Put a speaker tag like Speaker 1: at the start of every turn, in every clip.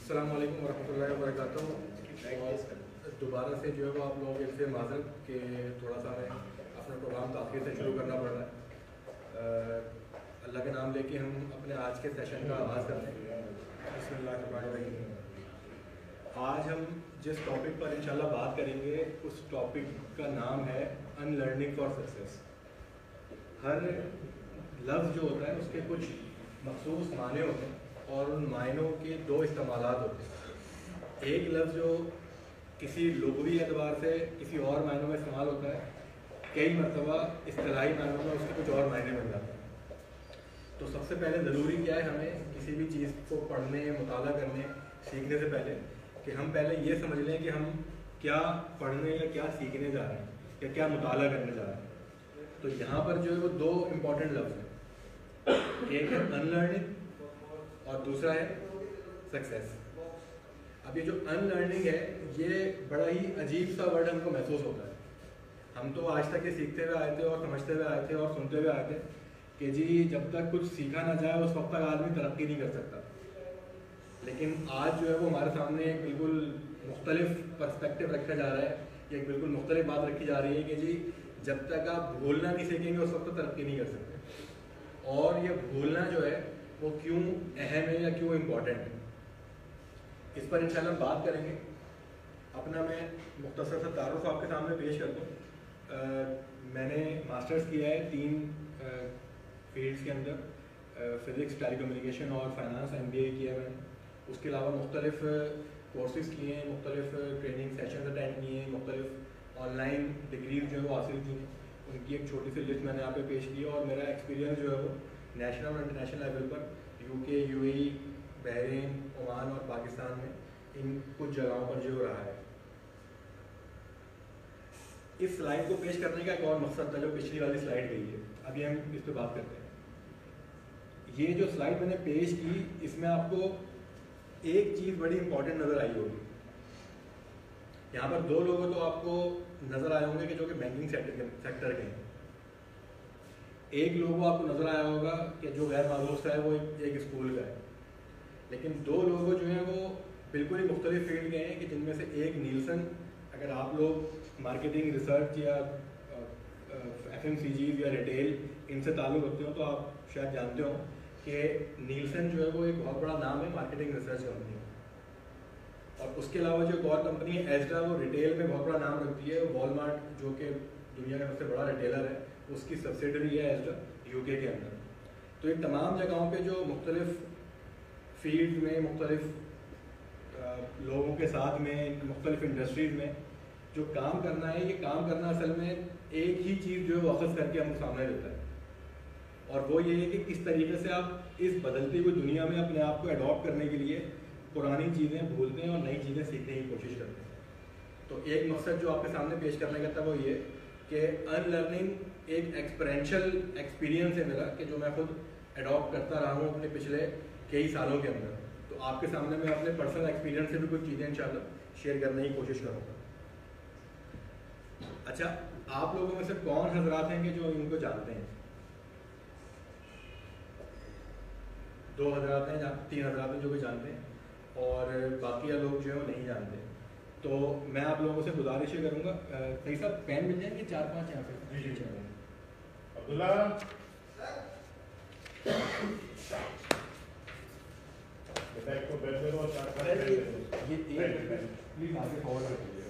Speaker 1: अस्सलाम वालेकुम वरहमतुल्लाहि वबरकातुहू। और दोबारा से जो है वो आप लोगों से माज़रत कि थोड़ा सा हमें अपना प्रोग्राम ताख़ीर से शुरू करना पड़ रहा है। अल्लाह के नाम लेके हम अपने आज के सेशन का आगाज़ करते हैं। बिस्मिल्लाहिर्रहमानिर्रहीम। आज हम जिस टॉपिक पर इंशाल्लाह बात करेंगे उस टॉपिक का नाम है अनलर्निंग फॉर सक्सेस। हर लफ्ज़ जो होता है उसके कुछ मखसूस माने होते हैं और उन मायनों के दो इस्तेमालात होते हैं। एक लफ्ज़ जो किसी लुग़वी एतबार से किसी और मायनों में इस्तेमाल होता है, कई मरतबा इस्तिलाही मायनों में उसके कुछ और मायने बन जाते हैं। तो सबसे पहले ज़रूरी क्या है, हमें किसी भी चीज़ को पढ़ने, मुताला करने, सीखने से पहले कि हम पहले ये समझ लें कि हम क्या पढ़ने या क्या सीखने जा रहे हैं या क्या मुताला करने जा रहे हैं। तो यहाँ पर जो है वो दो इम्पॉर्टेंट लफ्ज़ हैं, एक है अनलर्निंग और दूसरा है सक्सेस। अब ये जो अनलर्निंग है ये बड़ा ही अजीब सा वर्ड हमको महसूस होता है। हम तो आज तक ये सीखते हुए आए थे और समझते हुए आए थे और सुनते हुए आए थे कि जी जब तक कुछ सीखा ना जाए उस वक्त तक आदमी तरक्की नहीं कर सकता। लेकिन आज जो है वो हमारे सामने एक बिल्कुल मुख्तलिफ पर्सपेक्टिव रखा जा रहा है, एक बिल्कुल मुख्तलिफ बात रखी जा रही है कि जी जब तक आप भूलना नहीं सीखेंगे उस वक्त तक तरक्की नहीं कर सकते। और ये भूलना जो है वो क्यों अहम है या क्यों इम्पोर्टेंट है, इस पर इंशाल्लाह बात करेंगे। अपना मैं मुख्तसर सा तारुफ आपके सामने पेश कर दूँ। मैंने मास्टर्स किया है 3 फील्ड्स के अंदर, फ़िज़िक्स, टेलीकम्युनिकेशन और फाइनेंस MBA किया है मैंने। उसके अलावा मुख्तलिफ कोर्सेज़ किए हैं, मुख्तलिफ ट्रेनिंग सेशन अटेंड किए हैं, मुख्तलिफ ऑनलाइन डिग्रीज जो है वो हासिल की हैं। उनकी एक छोटी सी लिस्ट मैंने यहाँ पे पेश की है। और मेरा एक्सपीरियंस जो है वो नेशनल और इंटरनेशनल लेवल पर UK, UAE, बहरीन, ओमान और पाकिस्तान में इन कुछ जगहों पर जो रहा है। इस स्लाइड को पेश करने का एक और मकसद था जो पिछली वाली स्लाइड गई है, अभी हम इस पर बात करते हैं। ये जो स्लाइड मैंने पेश की इसमें आपको एक चीज़ बड़ी इंपॉर्टेंट नज़र आई होगी। यहाँ पर 2 लोगों तो आपको नज़र आए होंगे कि जो कि बैंकिंग सेक्टर के हैं। एक लोगों आपको नज़र आया होगा कि जो गैर मालूम सा है वो एक स्कूल का है। लेकिन 2 लोगों जो हैं वो बिल्कुल ही मुख्तलिफ फील्ड के हैं कि जिनमें से एक नीलसन, अगर आप लोग मार्केटिंग, रिसर्च या FMCG या रिटेल इनसे ताल्लुक़ रखते हो तो आप शायद जानते हो कि नीलसन जो है वो एक बहुत बड़ा नाम है मार्केटिंग रिसर्च कंपनी का। और उसके अलावा जो एक और कंपनी है एस्ट्रा, वो रिटेल में बहुत बड़ा नाम रखती है। वॉलमार्ट जो कि दुनिया का सबसे बड़ा रिटेलर है, उसकी सब्सिडरी है एस्ट्रा UK के अंदर। तो ये तमाम जगहों पे जो मुख्तलिफ फील्ड में, मुख्तलिफ लोगों के साथ में, मुख्तलिफ इंडस्ट्रीज़ में जो काम करना है, ये काम करना असल में एक ही चीज़ जो है वापस करके हमको सामने देता है। और वो ये है कि किस तरीके से आप इस बदलती हुई दुनिया में अपने आप को अडॉप्ट करने के लिए पुरानी चीज़ें भूलते हैं और नई चीज़ें सीखने की कोशिश करते हैं। तो एक मकसद जो आपके सामने पेश करने का था वो ये कि अनलर्निंग एक एक्सपेरेंशियल एक्सपीरियंस है मेरा, कि जो मैं खुद अडॉप्ट करता रहा हूँ अपने पिछले कई सालों के अंदर। तो आपके सामने मैं अपने पर्सनल एक्सपीरियंस से भी कुछ चीज़ें इंशाल्लाह शेयर करने की कोशिश करूँगा। अच्छा, आप लोगों में से कौन हजरात हैं कि जो इनको जानते हैं? 2 हजरात हैं, 3 हजरात हैं जो भी जानते हैं, और बाकी लोग जो है वो नहीं जानते। तो मैं आप लोगों से गुजारिश ये करूँगा, सही साहब पेन मिल जाएंगे 4-5 यहाँ पे? जी
Speaker 2: अब्दुल्ला को बैठ दो और 4-5
Speaker 1: ये एक प्लीज आगे फॉरवर्ड कर दीजिएगा।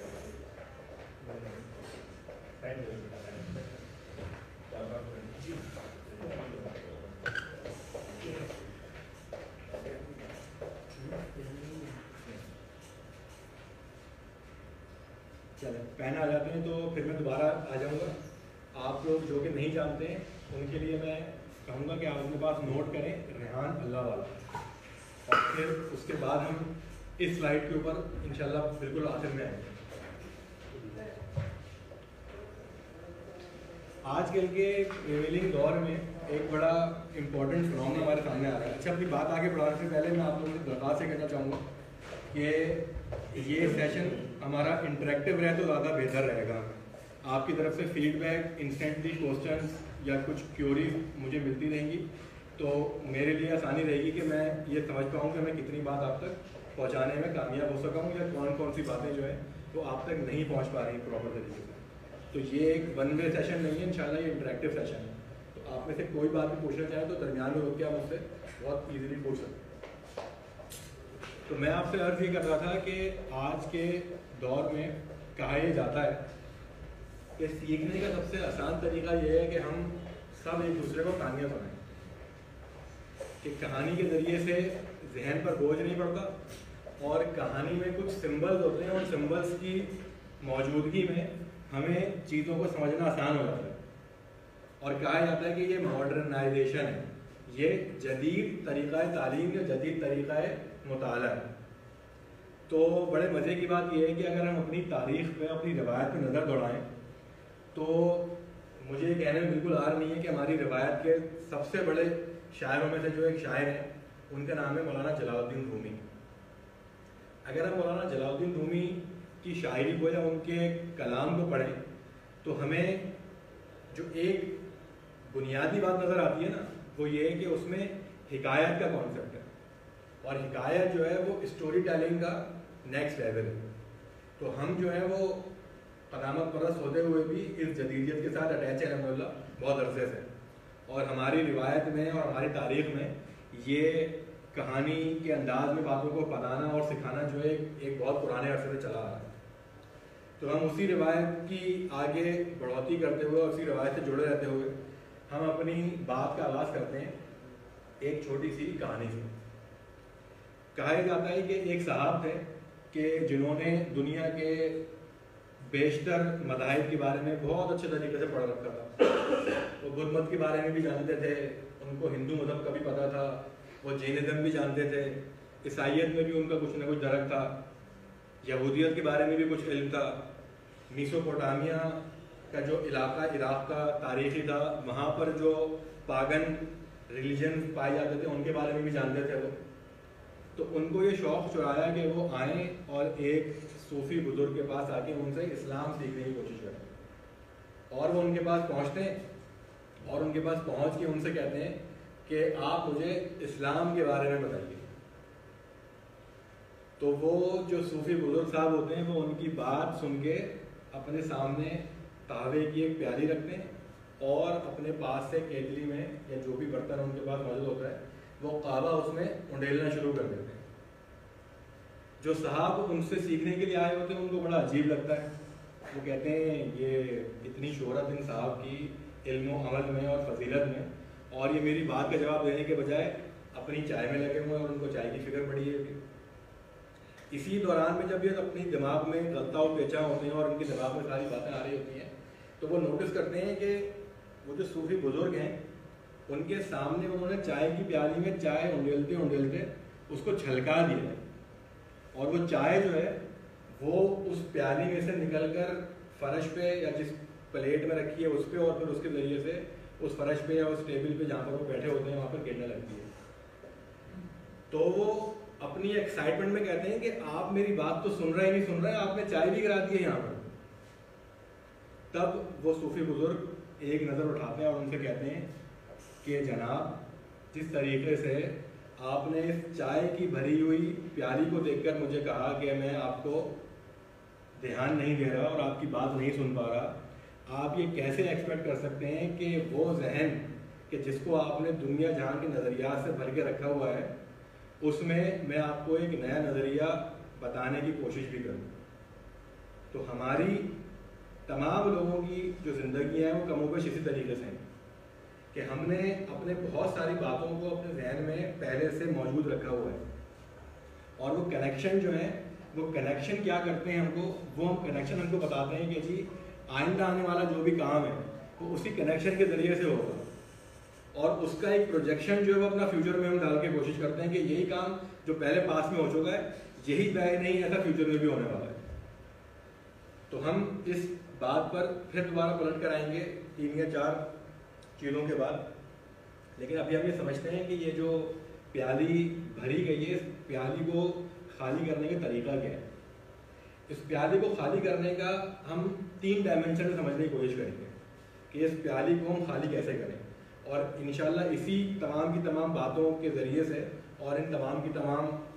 Speaker 1: चले पेन आ जाते हैं तो फिर मैं दोबारा आ जाऊँगा। आप लोग जो कि नहीं जानते हैं उनके लिए मैं कहूँगा कि आप अपने पास नोट करें रेहान अल्लाह वाला, और फिर उसके बाद हम इस स्लाइड के ऊपर इंशाल्लाह बिल्कुल आखिर में आएंगे। आजकल के प्रिवेलिंग दौर में एक बड़ा इम्पोर्टेंट फिनोमेना हमारे सामने आ रहा है। अच्छा, अपनी बात आगे बढ़ाने से पहले मैं आप लोगों से दरख्वास्त ये करना चाहूँगा कि ये सेशन हमारा इंटरेक्टिव रहे तो ज़्यादा बेहतर रहेगा। आपकी तरफ से फीडबैक, इंस्टेंटली क्वेश्चंस या कुछ क्यूरीज मुझे मिलती रहेंगी तो मेरे लिए आसानी रहेगी कि मैं ये समझ पाऊँ कि मैं कितनी बात आप तक पहुंचाने में कामयाब हो सका हूँ, या कौन कौन सी बातें जो है वो आप तक नहीं पहुंच पा रही प्रॉपर तरीके से। तो ये एक वन वे सेशन नहीं है, इंशाल्लाह ये इंटरेक्टिव सेशन है। तो आप में से कोई बात भी पूछना चाहें तो दरमियान में रुक के आप मुझसे बहुत ईजिली पूछ सकते हैं। तो मैं आपसे अर्ज ये कर रहा था कि आज के दौर में कहा यह जाता है कि सीखने का सबसे आसान तरीका यह है कि हम सब एक दूसरे को कहानियाँ सुनाएं, कि कहानी के ज़रिए से जहन पर बोझ नहीं पड़ता और कहानी में कुछ सिंबल्स होते हैं, उन सिंबल्स की मौजूदगी में हमें चीज़ों को समझना आसान हो जाता है। और कहा जाता है कि ये मॉडर्नाइजेशन है, ये जदीद तरीक़ा तालीम या जदीद तरीक़ा मुताला है। तो बड़े मज़े की बात यह है कि अगर हम अपनी तारीख़ पे, अपनी रिवायत पे नज़र दौड़ाएं तो मुझे ये कहने में बिल्कुल आर नहीं है कि हमारी रिवायत के सबसे बड़े शायरों में से जो एक शायर हैं उनका नाम है मौलाना जलालुद्दीन रूमी। अगर हम मौलाना जलालुद्दीन रूमी की शायरी को या उनके कलाम को पढ़ें तो हमें जो एक बुनियादी बात नज़र आती है ना, वो ये है कि उसमें हिकायत का कॉन्सेप्ट है, और हिकायत जो है वो स्टोरी टेलिंग का नेक्स्ट लेवल है। तो हम जो है वो कदामत परस्त होते हुए भी इस जदीदियत के साथ अटैच है अल्हम्दुलिल्लाह बहुत अरसे से, और हमारी रिवायत में और हमारी तारीख़ में ये कहानी के अंदाज में बातों को पढ़ाना और सिखाना जो है एक बहुत पुराने अरसे से चला आ रहा है। तो हम उसी रिवायत की आगे बढ़ोतरी करते हुए और उसी रिवायत से जुड़े रहते हुए हम अपनी बात का आगाज़ करते हैं एक छोटी सी कहानी से। कहा जाता है कि एक साहब थे कि जिन्होंने दुनिया के बेशतर मज़ाहिब के बारे में बहुत अच्छे तरीके से पढ़ रखा था। वो बुद्ध मत के बारे में भी जानते थे, उनको हिंदू मज़हब का भी पता था, वो जैनिज़्म भी जानते थे, ईसाइयत में भी उनका कुछ ना कुछ दरक था, यहूदियत के बारे में भी कुछ इल्म था, मेसोपोटामिया का जो इलाका इराक़ का तारीख़ी था वहाँ पर जो पागन रिलीजन पाए जाते थे उनके बारे में भी जानते थे वो। तो उनको ये शौक़ चुराया कि वो आएँ और एक सूफ़ी बुज़ुर्ग के पास आके उनसे इस्लाम सीखने की कोशिश करें। और वो उनके पास पहुँचते हैं और उनके पास पहुँच के उनसे कहते हैं कि आप मुझे इस्लाम के बारे में बताइए। तो वो जो सूफ़ी बुज़ुर्ग साहब होते हैं वो उनकी बात सुन के अपने सामने कहवे की एक प्याली रखते हैं और अपने पास से केतली में या जो भी बर्तन उनके पास मौजूद होता है वो कहवा उसमें उंडेलना शुरू कर देते हैं। जो साहब उनसे सीखने के लिए आए होते हैं उनको बड़ा अजीब लगता है। वो कहते हैं ये इतनी शोहरत इन साहब की इल्म व अमल में और फजीलत में, और ये मेरी बात का जवाब देने के बजाय अपनी चाय में लगे हुए हैं और उनको चाय की फिक्र पड़ी है। इसी दौरान में जब ये अपनी दिमाग में गलता और पेचा होते हैं और उनके दिमाग में सारी बातें आ रही होती हैं तो वो नोटिस करते हैं कि वो जो सूफी बुजुर्ग हैं उनके सामने उन्होंने चाय की प्याली में चाय उंडेलते उंडेलते उसको छलका दिया, और वो चाय जो है वो उस प्याली में से निकलकर फर्श पे या जिस प्लेट में रखी है उस पर और फिर उसके ज़रिए से उस फर्श पे या उस टेबल पे जहाँ पर वो बैठे होते हैं वहाँ पर गिरने लगती है। तो वो अपनी एक्साइटमेंट में कहते हैं कि आप मेरी बात तो सुन रहे नहीं सुन रहे, आपने चाय भी गिरा दी है यहाँ पर। तब वो सूफी बुजुर्ग एक नज़र उठाते हैं और उनसे कहते हैं कि जनाब, जिस तरीके से आपने इस चाय की भरी हुई प्याली को देखकर मुझे कहा कि मैं आपको ध्यान नहीं दे रहा और आपकी बात नहीं सुन पा रहा, आप ये कैसे एक्सपेक्ट कर सकते हैं कि वो जहन कि जिसको आपने दुनिया जहां के नज़रियात से भर के रखा हुआ है उसमें मैं आपको एक नया नज़रिया बताने की कोशिश भी करूँ। तो हमारी तमाम लोगों की जो ज़िंदगी है वो कमोबेश इसी तरीके से हैं कि हमने अपने बहुत सारी बातों को अपने जहन में पहले से मौजूद रखा हुआ है, और वो कनेक्शन जो है वो कनेक्शन क्या करते हैं वो हम कनेक्शन हमको बताते हैं कि जी आइंदा आने वाला जो भी काम है वो उसी कनेक्शन के ज़रिए से होगा, और उसका एक प्रोजेक्शन जो है वो अपना फ्यूचर में हम डाल के कोशिश करते हैं कि यही काम जो पहले पास में हो चुका है यही तय नहीं ऐसा फ्यूचर में भी होने वाला है। तो हम इस बात पर फिर दोबारा पलट कर आएंगे 3 या 4 चीज़ों के बाद, लेकिन अभी हम ये समझते हैं कि ये जो प्याली भरी गई है इस प्याली को खाली करने का तरीका क्या है। इस प्याली को खाली करने का हम 3 डायमेंशन में समझने की कोशिश करेंगे कि इस प्याली को हम खाली कैसे करें, और इंशाल्लाह इसी तमाम की तमाम बातों के ज़रिए से और इन तमाम की तमाम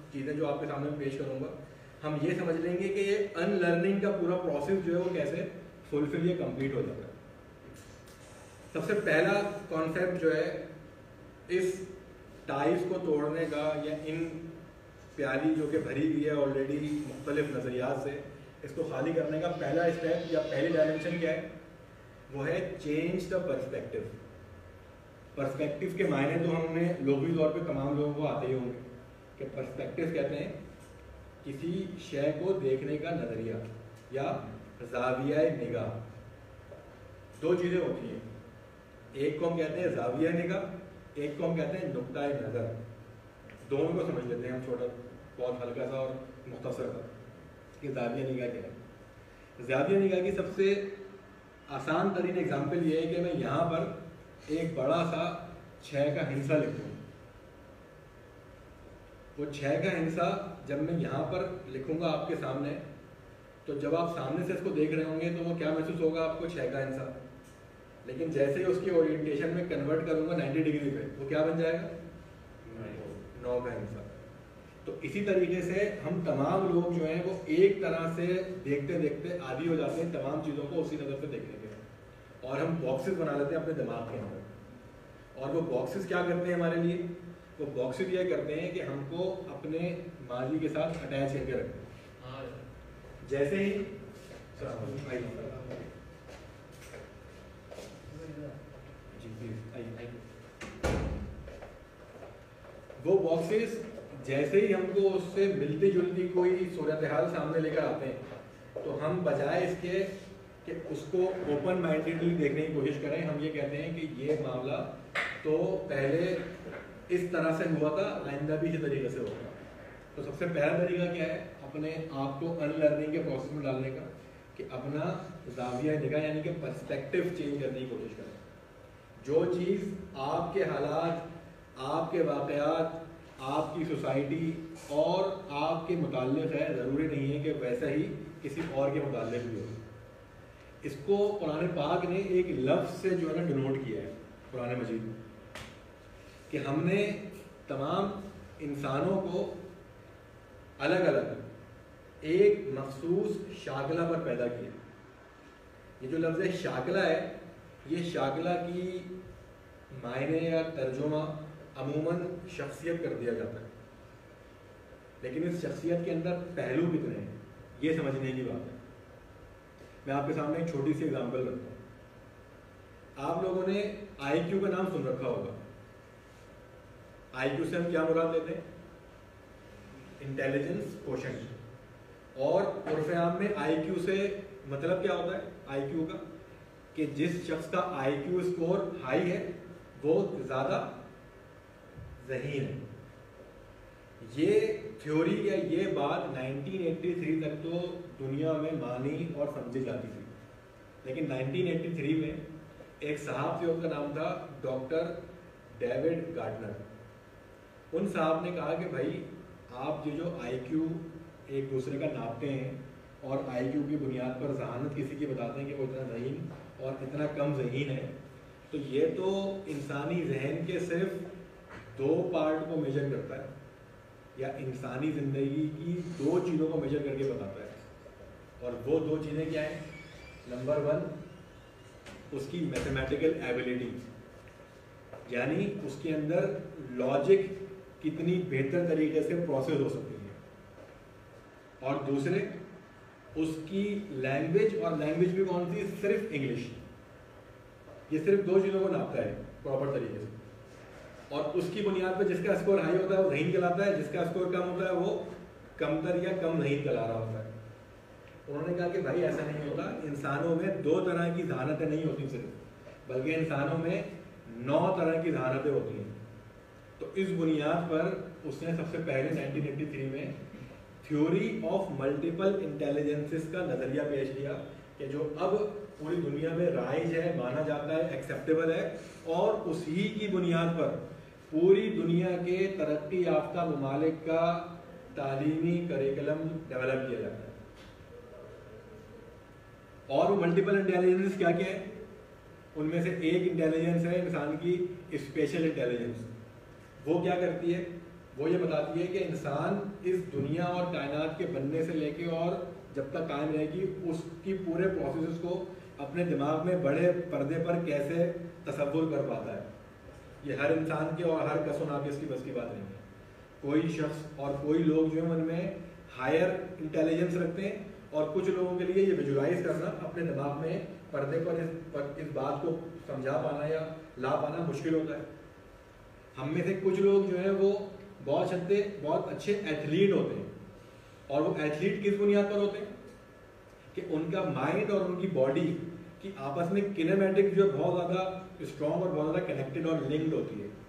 Speaker 1: चीज़ें जो आपके सामने पेश करूँगा, हम ये समझ लेंगे कि ये अनलर्निंग का पूरा प्रोसेस जो है वो कैसे फुलफिल या कंप्लीट हो जाता है। सबसे पहला कॉन्सेप्ट जो है इस टाइज को तोड़ने का, या इन प्याली जो कि भरी हुई है ऑलरेडी मुख्तलिफ नज़रियात से, इसको खाली करने का पहला स्टेप या पहली डायमेंशन क्या है, वो है चेंज द पर्सपेक्टिव। पर्सपेक्टिव के मायने तो हमने लोगों तौर पे तमाम लोगों को आते ही होंगे कि पर्सपेक्टिव कहते हैं किसी शय को देखने का नज़रिया या ज़ाविया निगाह। दो चीज़ें होती हैं, एक को हम कहते हैं ज़ाविया निगाह, एक को हम कहते हैं नुक्ता नज़र। दोनों को समझ लेते हैं हम, छोटा बहुत हल्का सा और मुख्तसर सा, कि ज़ाविया निगाह क्या है। ज़ाविया निगाह की सबसे आसान तरीन एग्जाम्पल ये है कि मैं यहाँ पर एक बड़ा सा 6 का हिंसा लिखूँ। वो 6 का हिंसा जब मैं यहाँ पर लिखूँगा आपके सामने, तो जब आप सामने से इसको देख रहे होंगे तो वो क्या महसूस होगा आपको, 6 का हिंसा। लेकिन जैसे ही उसकी ओरिएंटेशन में कन्वर्ट करूँगा 90 डिग्री पे, वो क्या बन जाएगा, 9 का हिंसा। तो इसी तरीके से हम तमाम लोग जो हैं वो एक तरह से देखते देखते आदी हो जाते हैं तमाम चीज़ों को उसी नज़र से देखने के, और हम बॉक्सेस बना लेते हैं अपने दिमाग के अंदर। और वो बॉक्सेस क्या करते हैं हमारे लिए, वो बॉक्सेस ये करते हैं कि हमको अपने माजी के साथ अटैच करके रखते हैं। जैसे ही वो बॉक्सेस जैसे ही हमको उससे मिलती जुलती कोई सूरत हाल सामने लेकर आते हैं, तो हम बजाय इसके कि उसको ओपन माइंडेडली देखने की कोशिश करें, हम ये कहते हैं कि ये मामला तो पहले इस तरह से हुआ था, आइंदा भी इसी तरीके से होगा। तो सबसे पहला तरीका क्या है, अपने आप को अनलर्निंग के प्रोसेस में डालने का, कि अपना ज़ाविया निगाह यानी कि पर्सपेक्टिव चेंज करने की कोशिश करें। जो चीज़ आपके हालात, आपके वाक़यात, आपकी सोसाइटी और आपके मुताल्लिक़ है, ज़रूरी नहीं है कि वैसा ही किसी और के मुताल्लिक़ भी हो। इसको कुरान पाक ने एक लफ्ज़ से जो है ना डिनोट किया है कुरान मजीद में, कि हमने तमाम इंसानों को अलग अलग एक मखसूस शाकला पर पैदा किया। ये जो लफ्ज़ शाकला है, ये शाकला की मायने या तर्जुमा अमूमन शख्सियत कर दिया जाता है, लेकिन इस शख्सियत के अंदर पहलू कितने हैं ये समझने की बात है। मैं आपके सामने एक छोटी सी एग्जांपल रखता हूँ। आप लोगों ने IQ का नाम सुन रखा होगा। IQ से हम क्या मुराद लेते हैं, इंटेलिजेंस कोशेंट। और उर्फ़ आम में IQ से मतलब क्या होता है IQ का, कि जिस शख्स का IQ स्कोर हाई है वो ज़्यादा ज़हीन है। ये थ्योरी या ये बात 1983 तक तो दुनिया में मानी और समझी जाती थी, लेकिन 1983 में एक साहब थे, उनका नाम था डॉक्टर डेविड गार्डनर। उन साहब ने कहा कि भाई आप ये जो IQ एक दूसरे का नापते हैं और IQ की बुनियाद पर जहानत किसी की बताते हैं कि वो इतना ज़हीन और इतना कम ज़हीन है, तो ये तो इंसानी जहन के सिर्फ 2 पार्ट को मेजर करता है, या इंसानी ज़िंदगी की 2 चीज़ों को मेजर करके बताता है। और वो 2 चीज़ें क्या हैं, नंबर 1 उसकी मैथमेटिकल एबिलिटी, यानी उसके अंदर लॉजिक कितनी बेहतर तरीके से प्रोसेस हो सकती है, और दूसरे उसकी लैंग्वेज, और लैंग्वेज भी कौन सी, सिर्फ इंग्लिश। ये सिर्फ 2 चीज़ों को नापता है प्रॉपर तरीके से, और उसकी बुनियाद पर जिसका स्कोर हाई होता है वो ज़हीन कहलाता है, जिसका स्कोर कम होता है वो कमतर या कम ज़हीन कहला रहा होता है। उन्होंने कहा कि भाई ऐसा नहीं होता, इंसानों में 2 तरह की जहानतें नहीं होती सिर्फ, बल्कि इंसानों में 9 तरह की जहानतें होती हैं। तो इस बुनियाद पर उसने सबसे पहले 1983 में थ्योरी ऑफ मल्टीपल इंटेलिजेंसेस का नज़रिया पेश किया, कि जो अब पूरी दुनिया में राइज है, माना जाता है, एक्सेप्टेबल है, और उसी की बुनियाद पर पूरी दुनिया के तरक्की याफ्ता ममालिक का तालीमी करिकुलम डेवलप किया जाता है। और वो मल्टीपल इंटेलिजेंस क्या क्या है, उनमें से एक इंटेलिजेंस है इंसान की स्पेशल इंटेलिजेंस। वो क्या करती है, वो ये बताती है कि इंसान इस दुनिया और कायनात के बनने से लेके और जब तक कायम रहेगी उसकी पूरे प्रोसेस को अपने दिमाग में बड़े पर्दे पर कैसे तसव्वुर कर पाता है। ये हर इंसान के और हर कसो नाकिस की बस की बात नहीं है। कोई शख्स और कोई लोग जो है उनमें हायर इंटेलिजेंस रखते हैं और कुछ लोगों के लिए ये विजुलाइज करना अपने दिमाग में पर्दे पर इस बात को समझा पाना या ला पाना मुश्किल होता है। हम में से कुछ लोग जो है वो बहुत अच्छे एथलीट होते हैं और वो एथलीट किस बुनियाद पर होते हैं कि उनका माइंड और उनकी बॉडी की आपस में किनेमैटिक्स जो बहुत ज़्यादा स्ट्रॉन्ग और बहुत ज़्यादा कनेक्टेड और लिंक्ड होती है।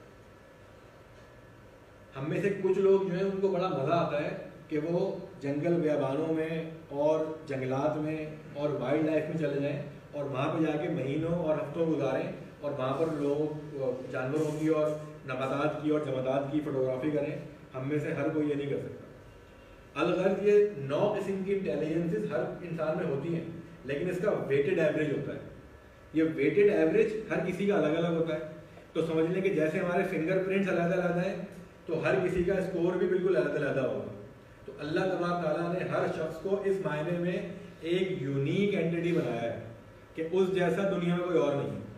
Speaker 1: हम में से कुछ लोग जो है उनको बड़ा मज़ा आता है कि वो जंगल बियाबानों में और जंगलात में और वाइल्ड लाइफ में चले जाएं और वहाँ पे जाके महीनों और हफ्तों गुजारें और वहाँ पर लोग जानवरों की और नबातात की और जमादात की फोटोग्राफी करें। हम में से हर कोई ये नहीं कर सकता। अलगर्ज ये 9 किस्म की इंटेलिजेंसेस हर इंसान में होती हैं, लेकिन इसका वेटेड एवरेज होता है। ये वेटेड एवरेज हर किसी का अलग अलग होता है। तो समझ लें कि जैसे हमारे फिंगरप्रिंट्स अलग-अलग हैं तो हर किसी का स्कोर भी बिल्कुल अलग-अलग होगा। तो अल्लाह तबारक ताला ने हर शख्स को इस मायने में एक यूनिक एंटिटी बनाया है कि उस जैसा दुनिया में कोई और नहीं है।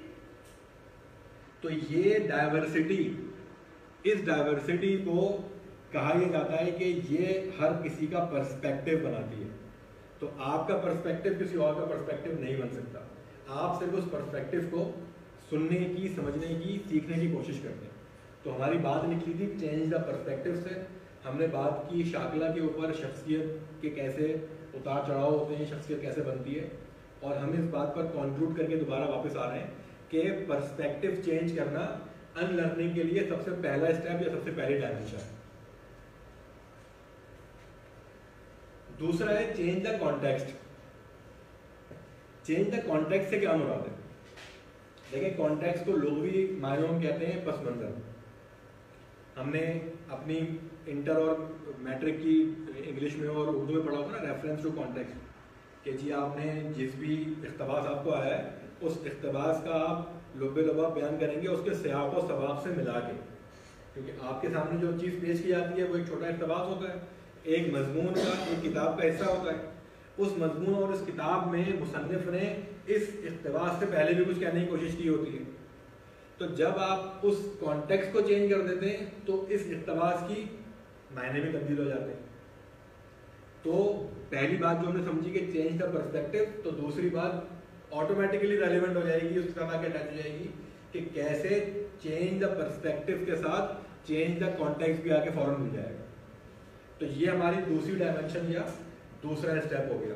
Speaker 1: तो ये डाइवर्सिटी, इस डाइवर्सिटी को कहा यह जाता है कि ये हर किसी का पर्सपेक्टिव बनाती है। तो आपका पर्सपेक्टिव किसी और का पर्सपेक्टिव नहीं बन सकता। आप सिर्फ उस पर्सपेक्टिव को सुनने की, समझने की, सीखने की कोशिश करते हैं। तो हमारी बात निकली थी चेंज द पर्सपेक्टिव से। हमने बात की शाकला के ऊपर, शख्सियत के कैसे उतार चढ़ाव होते हैं, शख्सियत कैसे बनती है, और हम इस बात पर कंक्लूड करके दोबारा वापस आ रहे हैं कि पर्सपेक्टिव चेंज करना अनलर्निंग के लिए सबसे पहला स्टेप या सबसे पहली डायमेंशन है। दूसरा है change the context. Change the context से क्या मुराद है? देखिए, कॉन्टेक्स्ट को लोग भी मायनों में कहते हैं पस मंजर। हमने अपनी इंटर और मैट्रिक की इंग्लिश में और उर्दू में पढ़ा होगा ना, रेफरेंस टू कॉन्टेक्स्ट, कि जी आपने जिस भी इख्तबास आपको आया है उस इख्तबास का आप लुब्बे लुबाब बयान करेंगे उसके सियाक और सवाब से मिला के, क्योंकि आपके सामने जो चीज़ पेश की जाती है वो एक छोटा इख्तबास होता है, एक मजमून का, एक किताब का हिस्सा होता है। उस मजमून और उस किताब में मुसन्निफ ने इस इख्तबास से पहले भी कुछ कहने की कोशिश की होती है। तो जब आप उस कॉन्टेक्स्ट को चेंज कर देते हैं तो इस इख्तबास की मायने भी तब्दील हो जाते हैं। तो पहली बात जो हमने समझी कि चेंज द पर्सपेक्टिव, तो दूसरी बात ऑटोमेटिकली रेलिवेंट हो जाएगी, उसके साथ आके अटैच हो जाएगी कि कैसे चेंज द पर्सपेक्टिव के साथ चेंज द कॉन्टेक्स्ट भी आके फौरन मिल जाएगा। तो ये हमारी दूसरी डायमेंशन या दूसरा स्टेप हो गया।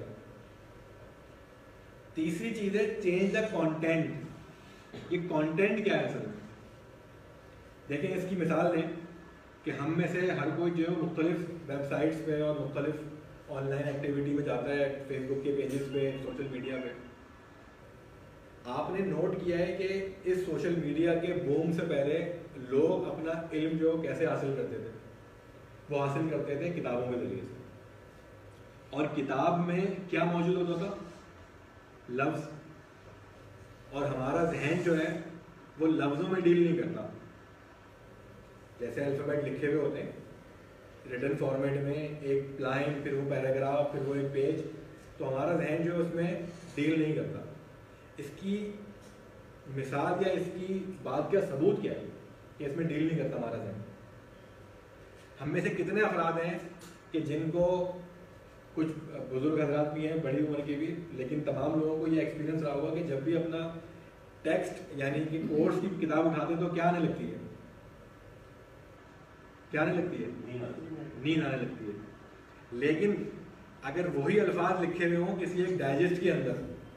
Speaker 1: तीसरी चीज है चेंज द कंटेंट। ये कंटेंट क्या है असल में? देखें, इसकी मिसाल दें कि हम में से हर कोई जो है मुख्तलिफ वेबसाइट्स पे और मुख्तलिफ ऑनलाइन एक्टिविटी में जाता है, फेसबुक के पेजेस पे, सोशल मीडिया पे। आपने नोट किया है कि इस सोशल मीडिया के बूम से पहले लोग अपना इल्म जो कैसे हासिल करते थे? वो हासिल करते थे किताबों के जरिए से। और किताब में क्या मौजूद होता था? लफ्ज़। और हमारा जहन जो है वो लफ्ज़ों में डील नहीं करता। जैसे अल्फ़ाबेट लिखे हुए होते हैं रिटन फॉर्मेट में, एक लाइन, फिर वो पैराग्राफ, फिर वो एक पेज, तो हमारा जहन जो है उसमें डील नहीं करता। इसकी मिसाल या इसकी बात का सबूत क्या है कि इसमें डील नहीं करता हमारा जहन? हम में से कितने अफराद हैं कि जिनको, कुछ बुजुर्ग हजरात भी हैं, बड़ी उम्र के भी, लेकिन तमाम लोगों को ये एक्सपीरियंस रहा होगा कि जब भी अपना टेक्स्ट यानी कि कोर्स की किताब उठाते तो क्या आने लगती है? क्या आने लगती है? नींद आने लगती है। लेकिन अगर वही अल्फाज लिखे हुए हों किसी एक डाइजेस्ट के अंदर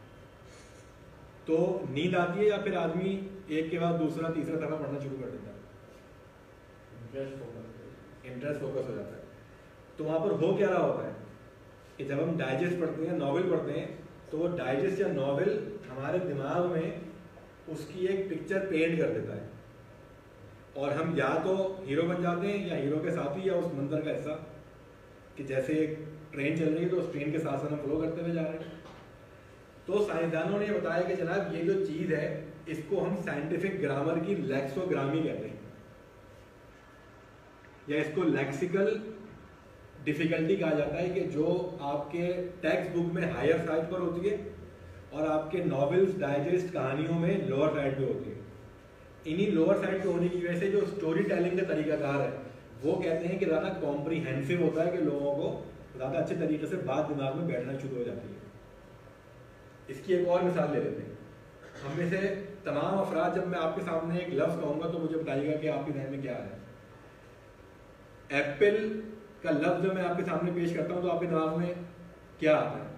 Speaker 1: तो नींद आती है या फिर आदमी एक के बाद दूसरा तीसरा दफा पढ़ना शुरू कर देता है? इंटरेस्ट फोकस हो जाता है। तो वहाँ पर हो क्या रहा होता है कि जब हम डाइजेस्ट पढ़ते हैं, नॉवेल पढ़ते हैं, तो वो डाइजेस्ट या नॉवेल हमारे दिमाग में उसकी एक पिक्चर पेंट कर देता है और हम या तो हीरो बन जाते हैं या हीरो के साथी या उस मंजर का हिस्सा, कि जैसे एक ट्रेन चल रही है तो उस ट्रेन के साथ साथ हम फ्लो करते हुए जा रहे हैं। तो साइंसदानों ने बताया कि जनाब ये जो चीज़ है इसको हम साइंटिफिक ग्रामर की लेक्सोग्रामी कहते हैं। या इसको लेक्सिकल डिफिकल्टी कहा जाता है, कि जो आपके टेक्स्ट बुक में हायर साइड पर होती है और आपके नॉवेल्स डाइजेस्ट कहानियों में लोअर साइड पे होती है। इन्हीं लोअर साइड पे होने की वजह से जो स्टोरी टेलिंग का तरीकाकार है वो कहते हैं कि ज़्यादा कॉम्प्रीहेंसिव होता है, कि लोगों को ज़्यादा अच्छे तरीके से बात दिमाग में बैठना शुरू हो जाती है। इसकी एक और मिसाल ले लेते हैं। हम में से तमाम अफराद, जब मैं आपके सामने एक लफ्ज़ कहूँगा तो मुझे बताइएगा कि आपके ध्यान में क्या है। एप्पल का लफ्ज़ जब मैं आपके सामने पेश करता हूँ तो आपके दिमाग में क्या आता है?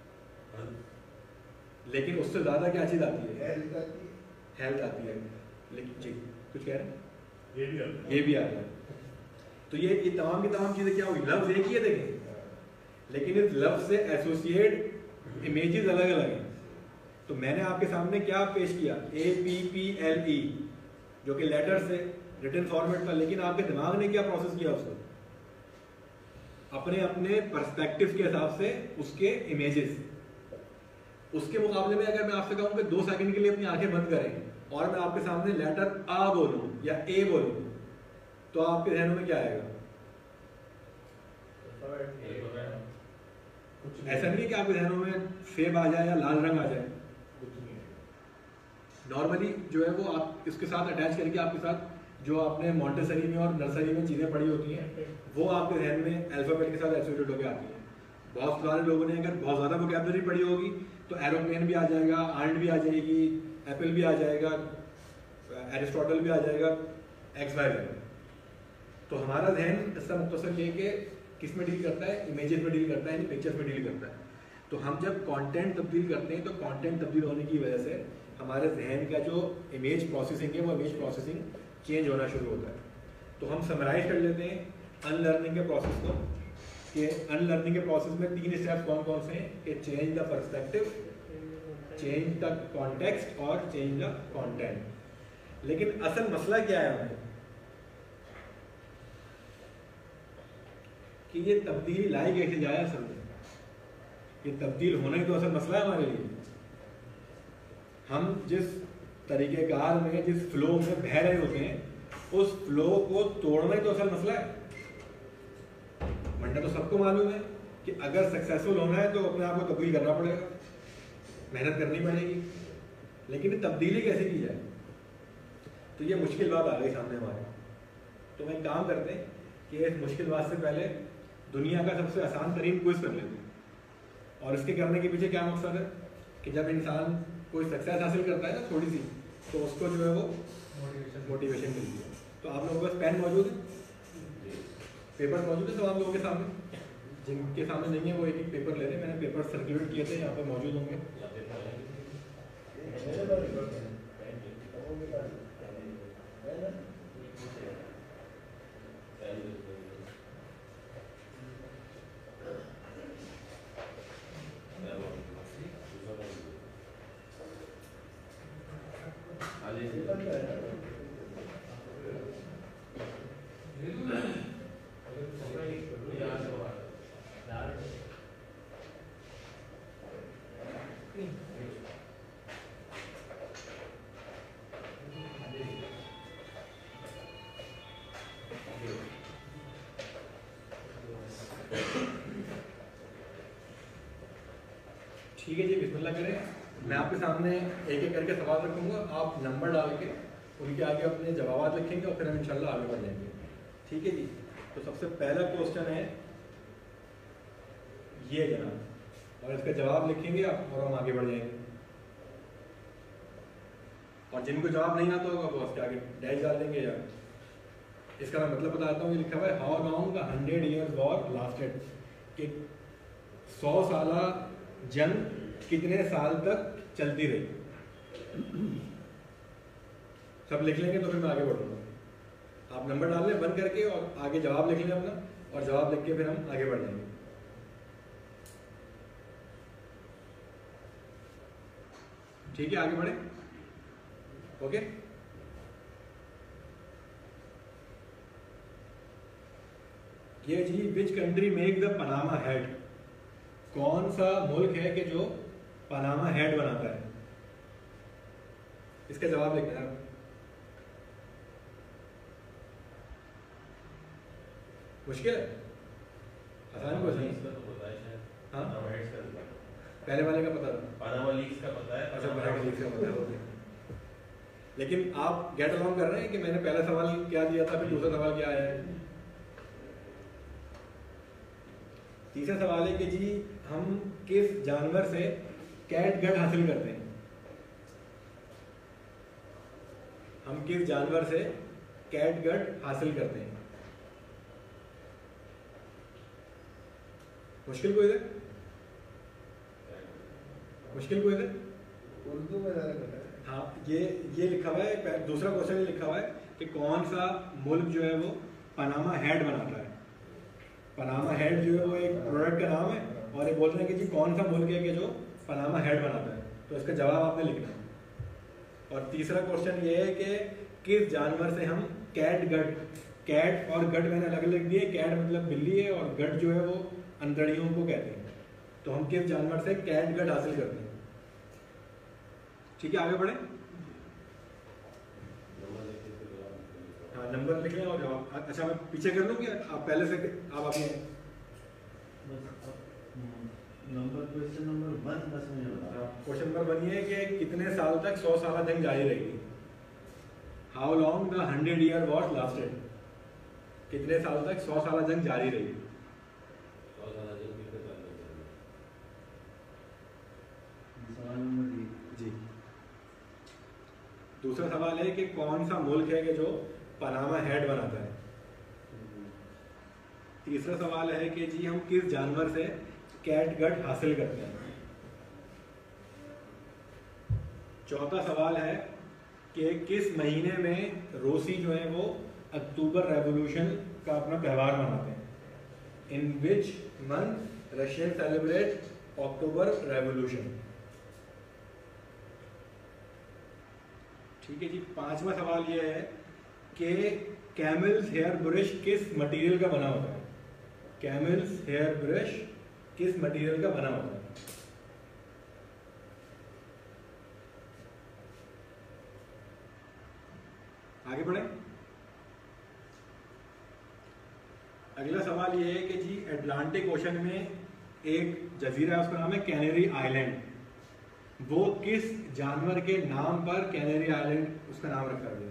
Speaker 1: लेकिन उससे ज़्यादा क्या चीज़ आती है? हेल्थ आती है। लेकिन जी कुछ कह रहे हैं? ये भी आता है। तो ये तमाम की तमाम चीज़ें क्या हुई? लफ्ज़ एक ही है देखें, लेकिन इस लफ्ज़ से एसोसिएट इमेजेस अलग अलग हैं। तो मैंने आपके सामने क्या पेश किया? APPLE, जो कि लेटर से रिटन फॉर्मेट था, लेकिन आपके दिमाग ने क्या प्रोसेस किया उसको? अपने अपने पर्सपेक्टिव के हिसाब से उसके इमेजेस। उसके मुकाबले में अगर मैं आपसे कहूँ कि 2 सेकंड के लिए अपनी आंखें बंद करें और मैं आपके सामने लेटर A बोलूँ या A बोलूँ, तो आपके ध्यान में क्या आएगा? ऐसा नहीं है कि आपके ध्यानों में सेब आ जाए या लाल रंग आ जाए। नॉर्मली जो है वो आप इसके साथ अटैच करके आपके साथ जो आपने मॉन्टेसरी में और नर्सरी में चीज़ें पढ़ी होती हैं वो आपके ध्यान में अल्फ़ाबेट के साथ एसोसिएटेड होकर आती हैं। बहुत सारे लोगों ने अगर बहुत ज़्यादा वोकैबुलरी पढ़ी होगी तो एरोप्लेन भी आ जाएगा, आंट भी आ जाएगी, एप्पल भी आ जाएगा, एरिस्टोटल भी आ जाएगा, XYZ। तो हमारा ध्यान इसका मुख्तसर ये कि किस में डील करता है? इमेजेस में डील करता है, यानी पिक्चर्स में डील करता है। तो हम जब कंटेंट तब्दील करते हैं तो कंटेंट तब्दील होने की वजह से हमारे जहन का जो इमेज प्रोसेसिंग है वो इमेज प्रोसेसिंग चेंज होना शुरू होता है। तो हम समराइज कर लेते हैं अनलर्निंग के प्रोसेस को, कि अनलर्निंग के प्रोसेस में 3 स्टेप्स कौन कौन से हैं? कि change the perspective, change the context और चेंज द कंटेंट। लेकिन असल मसला क्या है हमें कि ये तब्दीली लाई कैसे जाए? असल में ये तब्दील होना ही तो असल मसला है हमारे लिए। हम जिस तरीक़ेकार में, जिस फ्लो में बह रहे होते हैं, उस फ्लो को तोड़ना ही तो असल मसला है। वरना तो सबको मालूम है कि अगर सक्सेसफुल होना है तो अपने आप को तब्दील करना पड़ेगा, मेहनत करनी पड़ेगी। लेकिन ये तब्दीली कैसे की जाए? तो ये मुश्किल बात आ गई सामने हमारे। तो मैं काम करते हैं कि इस मुश्किल बात से पहले दुनिया का सबसे आसान तरीन क्विज कर लेते हैं। और इसके करने के पीछे क्या मकसद है कि जब इंसान कोई सक्सेस हासिल करता है ना थोड़ी सी, तो उसको जो है वो मोटिवेशन मिलती है। तो आप लोगों के पास पेन मौजूद है, पेपर मौजूद है? तो आप लोगों के सामने, जिनके सामने नहीं है वो एक एक पेपर ले रहे हैं। मैंने पेपर सर्कुलेट किए थे, यहाँ पर मौजूद होंगे। ठीक है जी, बिस्मिल्लाह करें। मैं आपके सामने एक एक करके सवाल रखूंगा, आप नंबर डाल के उनके आगे अपने जवाब लिखेंगे और फिर हम इंशाल्लाह आगे बढ़ जाएंगे। ठीक है जी। तो सबसे पहला क्वेश्चन है ये जनाब, और इसका जवाब लिखेंगे आप और हम आगे बढ़ जाएंगे। और जिनको जवाब नहीं आता होगा वो उसके आगे डैश डाल देंगे। या इसका मैं मतलब बताता हूँ। ये लिखा हुआ है how long the 100 years war lasted, कि 100 साल जंग कितने साल तक चलती रही। सब लिख लेंगे तो फिर मैं आगे बढ़ूंगा। आप नंबर डाल लें बंद करके और आगे जवाब लिख लें अपना, और जवाब लिख के फिर हम आगे बढ़ जाएंगे। ठीक है, आगे बढ़े। ओके, ये जी which country make the Panama hat, कौन सा मुल्क है कि जो पनामा हेड बनाता है? इसका जवाब लिखना है। मुश्किल है? आसान क्वेश्चन।
Speaker 3: इसका तो पता है शायद।
Speaker 1: हाँ
Speaker 3: पनामा हेड्स का पता है।
Speaker 1: पहले वाले का पता था।
Speaker 3: पनामा लीक्स का पता है।
Speaker 1: अच्छा पनामा लीक्स का पता है, ओके। लेकिन आप गेट अलॉन्ग कर रहे हैं कि मैंने पहला सवाल क्या दिया था फिर दूसरा सवाल क्या आया है? तीसरा सवाल है कि जी हम किस जानवर से कैटगट हासिल करते हैं? हम किस जानवर से कैटगट हासिल करते हैं? मुश्किल कोई है? मुश्किल कोई है?
Speaker 4: उर्दू में ज़्यादा पता है।
Speaker 1: हाँ ये लिखा हुआ है, दूसरा क्वेश्चन ये लिखा हुआ है कि कौन सा मुल्क जो है वो पनामा हेड बनाता है। पनामा हेड जो है वो एक प्रोडक्ट का नाम है और ये बोल रहे हैं कि जी कौन सा मुल्क है कि जो पनामा हेड बनाता है, तो इसका जवाब आपने लिखना है। और तीसरा क्वेश्चन ये है कि किस जानवर से हम कैटगट, कैट और गट मैंने अलग अलग दिए, कैट मतलब बिल्ली है और गट जो है वो अंतड़ियों को कहते हैं, तो हम किस जानवर से कैटगट हासिल करते हैं? ठीक है आगे बढ़े। हाँ नंबर लिख लें और जवाब। अच्छा मैं पीछे कर लूँ कि आप पहले से आप अभी
Speaker 4: नंबर क्वेश्चन नंबर 1 बस मुझे बता।
Speaker 1: क्वेश्चन नंबर 1 ये है कि कितने साल तक 100 साल जंग जारी रहेगी? How long the 100 year war lasted? कितने साल तक 100 साल जंग जारी रहेगी?
Speaker 4: सवाल नंबर 1
Speaker 1: जी। दूसरा सवाल है कि कौन सा मुल्क है कि जो पनामा हेड बनाता है? तीसरा सवाल है कि जी हम किस जानवर से कैटगट हासिल करते हैं? चौथा सवाल है कि किस महीने में रूसी जो है वो अक्टूबर रेवोल्यूशन का अपना त्यौहार मनाते हैं? In which month Russian celebrate October revolution? ठीक है जी। पांचवा सवाल ये है कि कैमल्स हेयर ब्रश किस मटेरियल का बना होता है? कैमल्स हेयर ब्रश किस मटेरियल का बना होता है? आगे बढ़े। अगला सवाल ये है कि जी अटलांटिक ओशन में एक जजीरा है, उसका नाम है कैनरी आइलैंड। वो किस जानवर के नाम पर कैनरी आइलैंड उसका नाम रखा गया?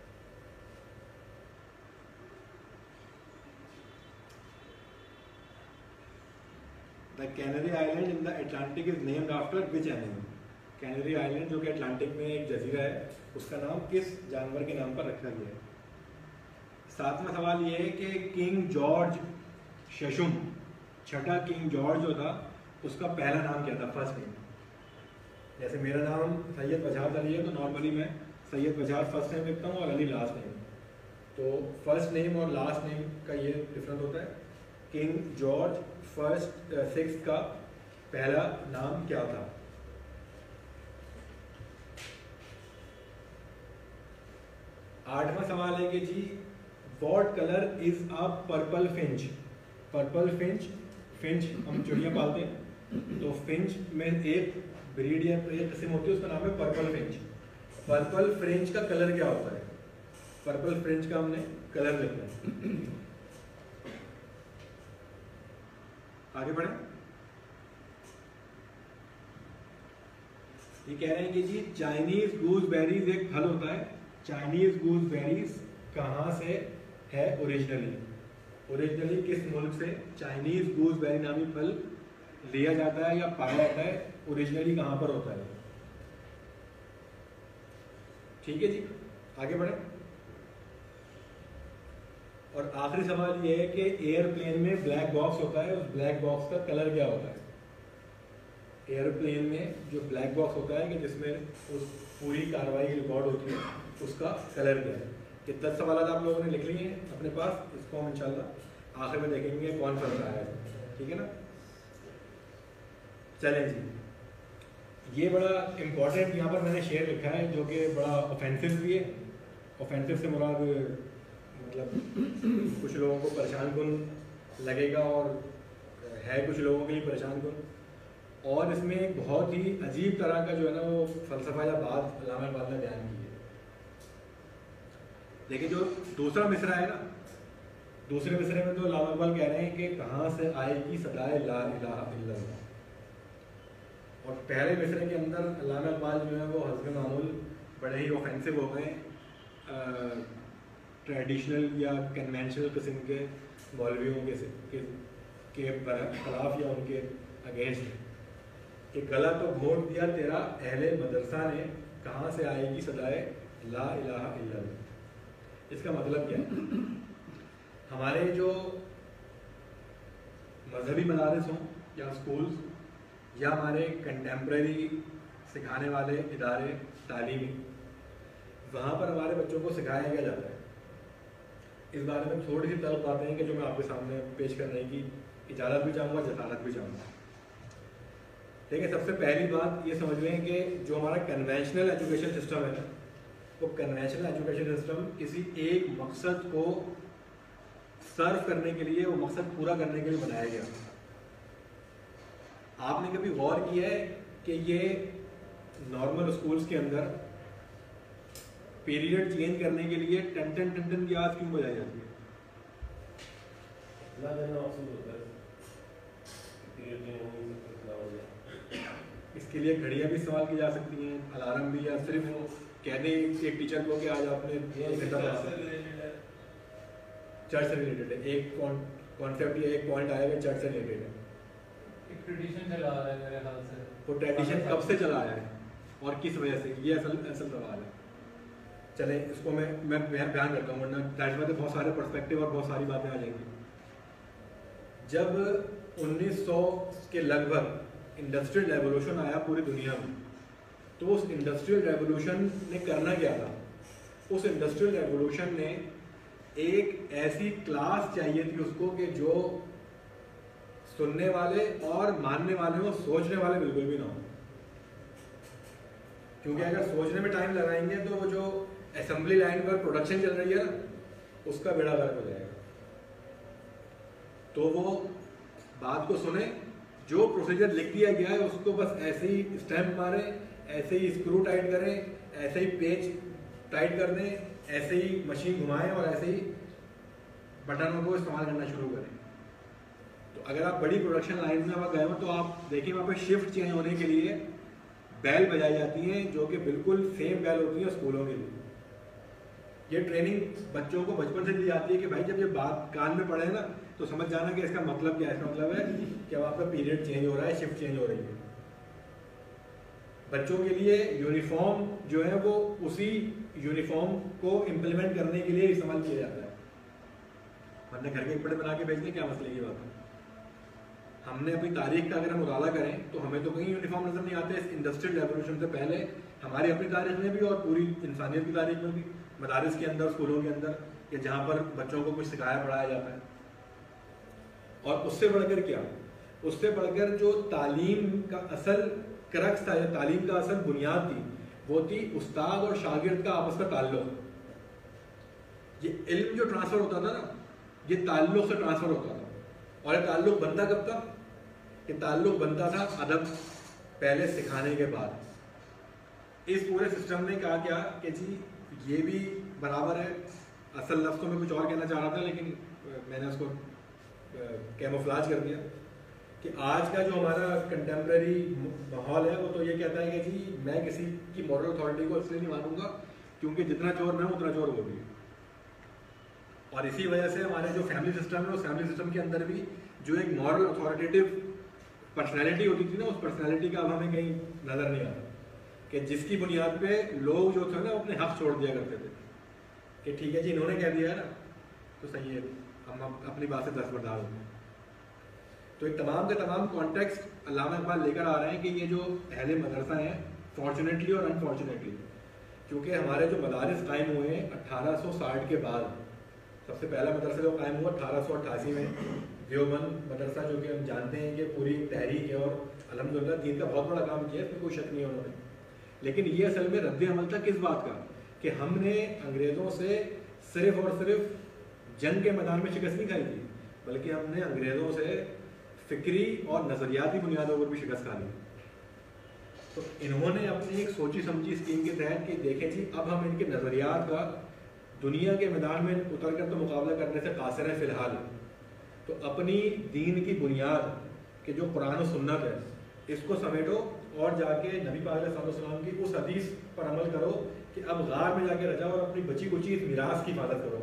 Speaker 1: The Canary Island in the Atlantic is named after which animal? Canary Island जो कि अटलांटिक में एक जजीरा है, उसका नाम किस जानवर के नाम पर रखा गया है? सातवां सवाल ये है कि किंग जॉर्ज शशुम, छठा किंग जॉर्ज जो था उसका पहला नाम क्या था, फर्स्ट नेम? जैसे मेरा नाम सैयद वजाहत अली है तो नॉर्मली मैं सैयद वजाहत फर्स्ट नेम लिखता हूँ और अली लास्ट नेम। तो फर्स्ट नेम और लास्ट नेम का ये डिफरेंस होता है। किंग जॉर्ज फर्स्ट 6 का पहला नाम क्या था? आठवां सवाल है कि जी what colour is a purple finch? Purple finch, finch हम चिड़िया पालते हैं तो फिंच में एक ब्रीड या एक किस्म होती है, उसका नाम है पर्पल फ्रेंच। पर्पल फ्रेंच का कलर क्या होता है? पर्पल फ्रेंच का हमने कलर लिखना है। आगे बढ़े। ये कह रहे हैं कि जी चाइनीज गूसबेरीज एक फल होता है। चाइनीज गूसबेरीज कहाँ से है ओरिजिनली? ओरिजिनली किस मुल्क से चाइनीज गूसबेरी नामी फल लिया जाता है या पाया जाता है? ओरिजिनली कहाँ पर होता है? ठीक है जी, आगे बढ़े। और आखिरी सवाल ये है कि एयरप्लेन में ब्लैक बॉक्स होता है, उस ब्लैक बॉक्स का कलर क्या होता है? एयरप्लेन में जो ब्लैक बॉक्स होता है कि जिसमें उस पूरी कार्रवाई रिकॉर्ड होती है, उसका कलर क्या है? ये 10 सवाल आप लोगों ने लिख लिए हैं अपने पास। इसको हम इंशाल्लाह आखिर में देखेंगे कौन सा रहा है, ठीक है ना। चलें जी, ये बड़ा इम्पोर्टेंट यहाँ पर मैंने शेयर लिखा है जो कि बड़ा ऑफेंसिव भी है। ऑफेंसिव से मुराद मतलब कुछ लोगों को परेशान कुन लगेगा और है कुछ लोगों के लिए परेशान कुन। और इसमें एक बहुत ही अजीब तरह का जो है ना वो फ़लसफ़ा या बात अल्लामा इक़बाल ने बयान की है। देखिए जो दूसरा मिसरा है ना, दूसरे मिसरे में तो अल्लामा इकबाल कह रहे हैं कि कहाँ से आएगी सदाए ला इलाहा इल्लल्लाह, और पहले मिसरे के अंदर अल्लामा इकबाल जो है वो हस्ब मामूल बड़े ही ऑफेंसिव हो गए ट्रेडिशनल या कन्वेंशनल किस्म के मौलवियों के खिलाफ या उनके अगेंस्ट कि गला तो घोट दिया तेरा अहले मदरसा ने, कहाँ से आएगी सदाए ला इलाहा इल्लल्लाह। इसका मतलब क्या है? हमारे जो मजहबी मदारिस हों या स्कूल्स या हमारे कंटेम्प्रेरी सिखाने वाले इदारे तालीमी, वहाँ पर हमारे बच्चों को सिखाया क्या जाता है? इस बारे में थोड़ी सी तलब बातें हैं कि जो मैं आपके सामने पेश करने की इजाज़त भी चाहूँगा, जसारत भी चाहूँगा। ठीक है, सबसे पहली बात ये समझ लें कि जो हमारा कन्वेंशनल एजुकेशन सिस्टम है ना, वो कन्वेंशनल एजुकेशन सिस्टम किसी एक मकसद को सर्व करने के लिए, वो मकसद पूरा करने के लिए बनाया गया। आपने कभी गौर किया है कि ये नॉर्मल स्कूल्स के अंदर पीरियड चेंज करने के लिए टन टन टन टन की आवाज़ क्यों बजाई जाती है? इसके लिए घड़ियाँ भी इस्तेमाल की जा सकती हैं, अलार्म भी, या सिर्फ कह दें एक टीचर को कि आज आपने चर्च से रिलेटेड है, एक कॉन्सेप्ट या एक पॉइंट आएगा चर्च से रिलेटेड है।
Speaker 5: एक ट्रेडिशन चला आ रहा है मेरे ख्याल से।
Speaker 1: वो ट्रेडिशन कब से चला आया है और किस वजह से, ये असल सवाल है। चले इसको मैं बयान करता हूँ, वरना दैट में बहुत सारे पर्सपेक्टिव और बहुत सारी बातें आ जाएंगी। जब 1900 के लगभग इंडस्ट्रियल रेवोल्यूशन आया पूरी दुनिया में, तो उस इंडस्ट्रियल रेवोल्यूशन ने करना क्या था? उस इंडस्ट्रियल रेवोल्यूशन ने एक ऐसी क्लास चाहिए थी उसको कि जो सुनने वाले और मानने वाले हो, सोचने वाले बिल्कुल भी ना हो। क्योंकि अगर सोचने में टाइम लगाएंगे तो वो जो असेंबली लाइन पर प्रोडक्शन चल रही है ना, उसका बेड़ा गर्क हो जाएगा। तो वो बात को सुने, जो प्रोसीजर लिख दिया गया है उसको बस ऐसे ही स्टैम्प मारें, ऐसे ही स्क्रू टाइट करें, ऐसे ही पेज टाइट कर दें, ऐसे ही मशीन घुमाएं और ऐसे ही बटनों को इस्तेमाल करना शुरू करें। तो अगर आप बड़ी प्रोडक्शन लाइन में वहाँ गए हो तो आप देखिए वहाँ पे शिफ्ट चेंज होने के लिए बैल बजाई जाती हैं, जो कि बिल्कुल सेम बैल होती है स्कूलों के लिए। ये ट्रेनिंग बच्चों को बचपन से दी जाती है कि भाई जब ये बात कान में पड़े ना तो समझ जाना कि इसका मतलब क्या है। इसका मतलब है कि अब आपका पीरियड चेंज हो रहा है, शिफ्ट चेंज हो रही है। बच्चों के लिए यूनिफॉर्म जो है वो उसी यूनिफॉर्म को इम्प्लीमेंट करने के लिए इस्तेमाल किया जाता है, वरना घर के कपड़े बना के भेजने क्या मसले की बात है। हमने अपनी तारीख का अगर हम मुताला करें तो हमें तो कहीं यूनिफॉर्म नजर नहीं आते। इस इंडस्ट्रियल रेवोल्यूशन से पहले हमारी अपनी तारीख में भी और पूरी इंसानियत की तारीख में भी, मदारिस के अंदर, स्कूलों के अंदर, या जहाँ पर बच्चों को कुछ सिखाया पढ़ाया जाता है। और उससे बढ़कर क्या, उससे बढ़कर जो तालीम का असल क्रक्स था, जो तालीम का असल बुनियाद थी, वो थी उस्ताद और शागिर्द का आपस का ताल्लुक। ये इल्म जो ट्रांसफर होता था ना, ये ताल्लुक से ट्रांसफर होता था। और ये ताल्लुक बनता कब था? ये ताल्लुक बनता था अदब पहले सिखाने के बाद। इस पूरे सिस्टम ने कहा क्या कि जी ये भी बराबर है। असल लफ्ज़ तो मैं कुछ और कहना चाह रहा था, लेकिन मैंने उसको कैमोफ्लाज कर दिया कि आज का जो हमारा कंटेम्प्रेरी माहौल है वो तो ये कहता है कि जी मैं किसी की मॉरल अथॉरिटी को इसलिए नहीं मानूंगा क्योंकि जितना चोर मैं उतना चोर वो भी। और इसी वजह से हमारे जो फैमिली सिस्टम है, उस फैमिली सिस्टम के अंदर भी जो एक मॉरल अथॉरिटेटिव पर्सनैलिटी होती थी ना, उस पर्सनैलिटी का अब हमें कहीं नज़र नहीं आता कि जिसकी बुनियाद पे लोग जो थे ना अपने हक छोड़ दिया करते थे कि ठीक है जी इन्होंने कह दिया है ना तो सही है, हम अपनी बात से दस्तबरदार होते हैं। तो एक तमाम का तमाम कॉन्टेक्स्ट अल्लामा इकबाल लेकर आ रहे हैं कि ये जो अहले मदरसा हैं, फॉर्चुनेटली और अनफॉर्चुनेटली, क्योंकि हमारे जो मदारिस कायम हुए हैं 1860 के बाद, सबसे पहला मदरसा जो कायम हुआ 1888 में देवबंद मदरसा, जो कि हम जानते हैं कि पूरी तहरीक है और अल्हम्दुलिल्लाह दीन का बहुत बड़ा काम किया है, इसमें कोई शक नहीं है उन्होंने। लेकिन ये असल में रद्द अमल था किस बात का कि हमने अंग्रेज़ों से सिर्फ और सिर्फ जंग के मैदान में शिकस्त नहीं खाई थी, बल्कि हमने अंग्रेज़ों से फिक्री और नज़रियाती बुनियादों पर भी शिकस्त खा ली। तो इन्होंने अपनी एक सोची समझी स्कीम के तहत कि देखें जी अब हम इनके नज़रियात का दुनिया के मैदान में उतर कर तो मुकाबला करने से कासिर है फ़िलहाल, तो अपनी दीन की बुनियाद के जो कुरान और सुन्नत है इसको समेटो और जाके नबी पाक सल्लल्लाहु अलैहि वसल्लम की उस हदीस पर अमल करो कि अब गार में जाके रह जाओ और अपनी बची कुची इस मीरास की हिफाजत करो।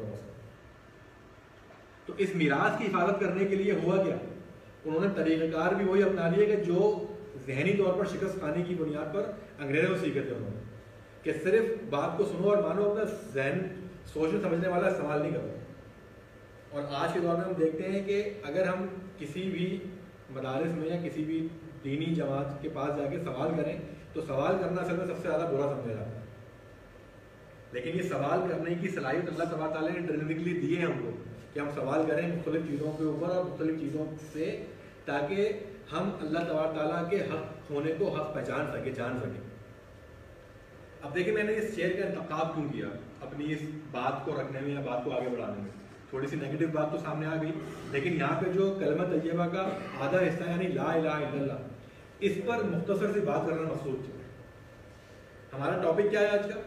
Speaker 1: तो इस मीरास की हिफाजत करने के लिए हुआ क्या, उन्होंने तरीक़ाकार भी वही अपना लिए कि जो जहनी तौर पर शिकस्त खाने की बुनियाद पर अंग्रेज़ों से सीखे थे उन्होंने, कि सिर्फ बात को सुनो और मानो, अपना जहन सोचने समझने वाला इस्तेमाल नहीं करो। और आज के दौर में हम देखते हैं कि अगर हम किसी भी मदारिस में या किसी भी दीनी जमात के पास जाके सवाल करें तो सवाल करना असल में सबसे ज़्यादा बुरा समझा जाता है, लेकिन ये सवाल करने की सलाहियत अल्लाह तबारक तआला ने इंट्रिंसिकली दी है हमको कि हम सवाल करें मुख्तलिफ चीज़ों के ऊपर और मुख्तलिफ चीज़ों से, ताकि हम अल्लाह तबारक तआला के हक़ होने को हक़ पहचान सके, जान सकें। अब देखिए मैंने इस शेयर का इंतखाब क्यों किया अपनी इस बात को रखने में या बात को आगे बढ़ाने में। थोड़ी सी नेगेटिव बात तो सामने आ गई, लेकिन यहाँ पे जो कलमा तैयबा का आधा हिस्सा यानी ला इलाहा इल्लल्लाह, इस पर मुख्तसर से बात करना मकसूद है। हमारा टॉपिक क्या है आज का?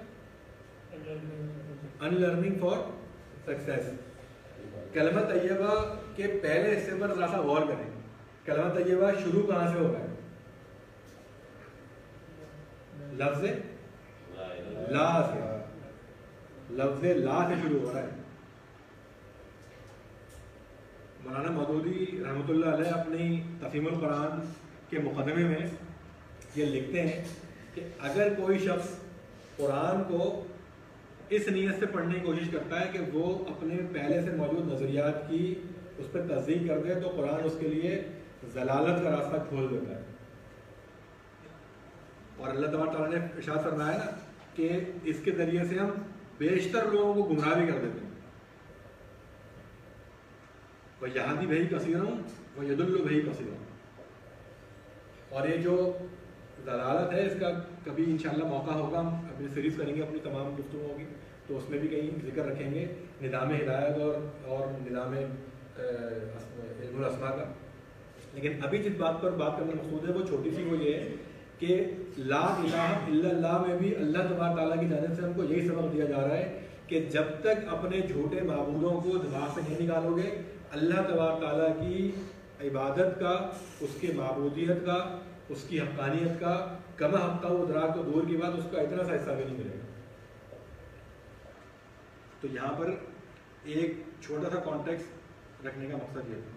Speaker 1: Unlearning for success. कलमा तैयबा के पहले हिस्से पर ज़रा सा गौर करें। कलमा तैयबा शुरू कहाँ से हो रहा है? लफ्ज़ ला से, लफ्ज़ ला से शुरू हो रहा है। मौलाना मौदूदी रहमतुल्लाह अलैह अपनी तफ़हीमुल कुरान के मुक़दमे में ये लिखते हैं कि अगर कोई शख्स कुरान को इस नीयत से पढ़ने की कोशिश करता है कि वो अपने पहले से मौजूद नज़रियात की उस पर तस्दीक कर दे, तो कुरान उसके लिए ज़लालत का रास्ता खोल देता है। और अल्लाह तबारक तआला ने इरशाद फरमाया ना कि इसके ज़रिए से हम बेशतर लोगों को गुमराह भी कर देते हैं। वह यहादी भई कसीरों व यदुल्लु भई कसीरों। और ये जो ज़लालत है इसका कभी इंशाअल्लाह मौका होगा, हम अपनी सीरीज़ करेंगे अपनी तमाम गुफ्तगू होगी तो उसमें भी कहीं जिक्र रखेंगे निज़ाम हिदायत और निज़ाम इल्मुल अस्मा का। लेकिन अभी जिस बात पर बात करना मकसूद है वो छोटी सी, वो ये है कि ला इलाहा इल्लल्लाह में भी अल्लाह तबारक तआला की जानिब से हमको यही सबक दिया जा रहा है कि जब तक अपने झूठे माबूदों को दिमाग से नहीं निकालोगे, अल्लाह तबारक तआला की इबादत का, उसके माबूदियत का, उसकी हक़ानियत का कमा हक़्क़ा उदराक तो दूर की बात, उसका इतना सा हिस्सा भी नहीं मिलेगा। तो यहाँ पर एक छोटा सा कॉन्टेक्स्ट रखने का मकसद ये था।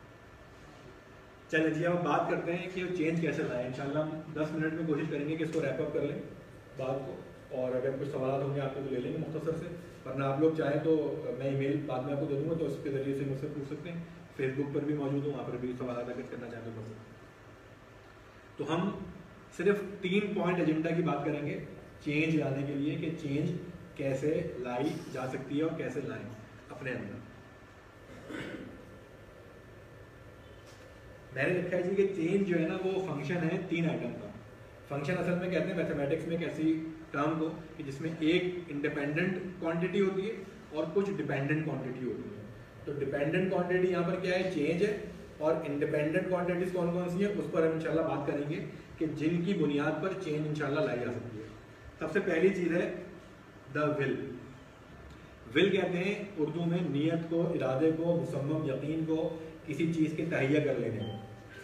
Speaker 1: चलिए जी, हम बात करते हैं कि चेंज कैसे लाएं। इंशाल्लाह हम 10 मिनट में कोशिश करेंगे कि इसको रैप अप कर लें बात को, और अगर कुछ सवाल होंगे आपको तो ले लेंगे मुख्तसर से, वरना आप लोग चाहें तो मैं ईमेल बाद में आपको दे दूँगा, तो उसके ज़रिए से मुझसे पूछ सकते हैं। फेसबुक पर भी मौजूद हूँ, वहाँ पर भी सवाल अगर करना चाहें तो कर सकते हैं। तो हम सिर्फ 3 पॉइंट एजेंडा की बात करेंगे चेंज लाने के लिए, कि चेंज कैसे लाई जा सकती है और कैसे लाएं अपने अंदर। मैंने लिखा है जी कि चेंज जो है ना वो फंक्शन है 3 आइटम का। फंक्शन असल में कहते हैं मैथमेटिक्स में एक ऐसी टर्म को कि जिसमें एक इंडिपेंडेंट क्वांटिटी होती है और कुछ डिपेंडेंट क्वांटिटी होती है। तो डिपेंडेंट क्वांटिटी यहाँ पर क्या है? चेंज है। और इंडिपेंडेंट क्वांटिटीज कौन कौन सी है उस पर हम इंशाल्लाह बात करेंगे कि जिनकी बुनियाद पर चेंज इंशाल्लाह लाई जा सकती है। सबसे पहली चीज़ है द विल। विल कहते हैं उर्दू में नीयत को, इरादे को, मुसम्मम यकीन को, किसी चीज़ के तहैया कर लेने को।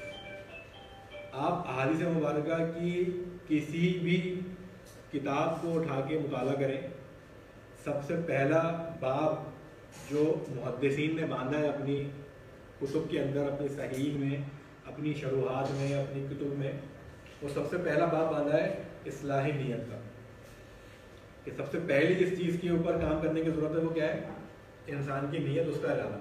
Speaker 1: आप अहादीस मुबारका की किसी भी किताब को उठा के मुताला करें, सबसे पहला बाब जो मुहद्दिसीन ने बांधा है अपनी कुतुब के अंदर, अपनी सहीह में, अपनी शरूहात में, अपनी कुतुब में, वो सबसे पहला बाब बांधा है इस्लाही नीयत का। कि सबसे पहले जिस चीज़ के ऊपर काम करने की ज़रूरत है वो क्या है? इंसान की नीयत, उसका इरादा।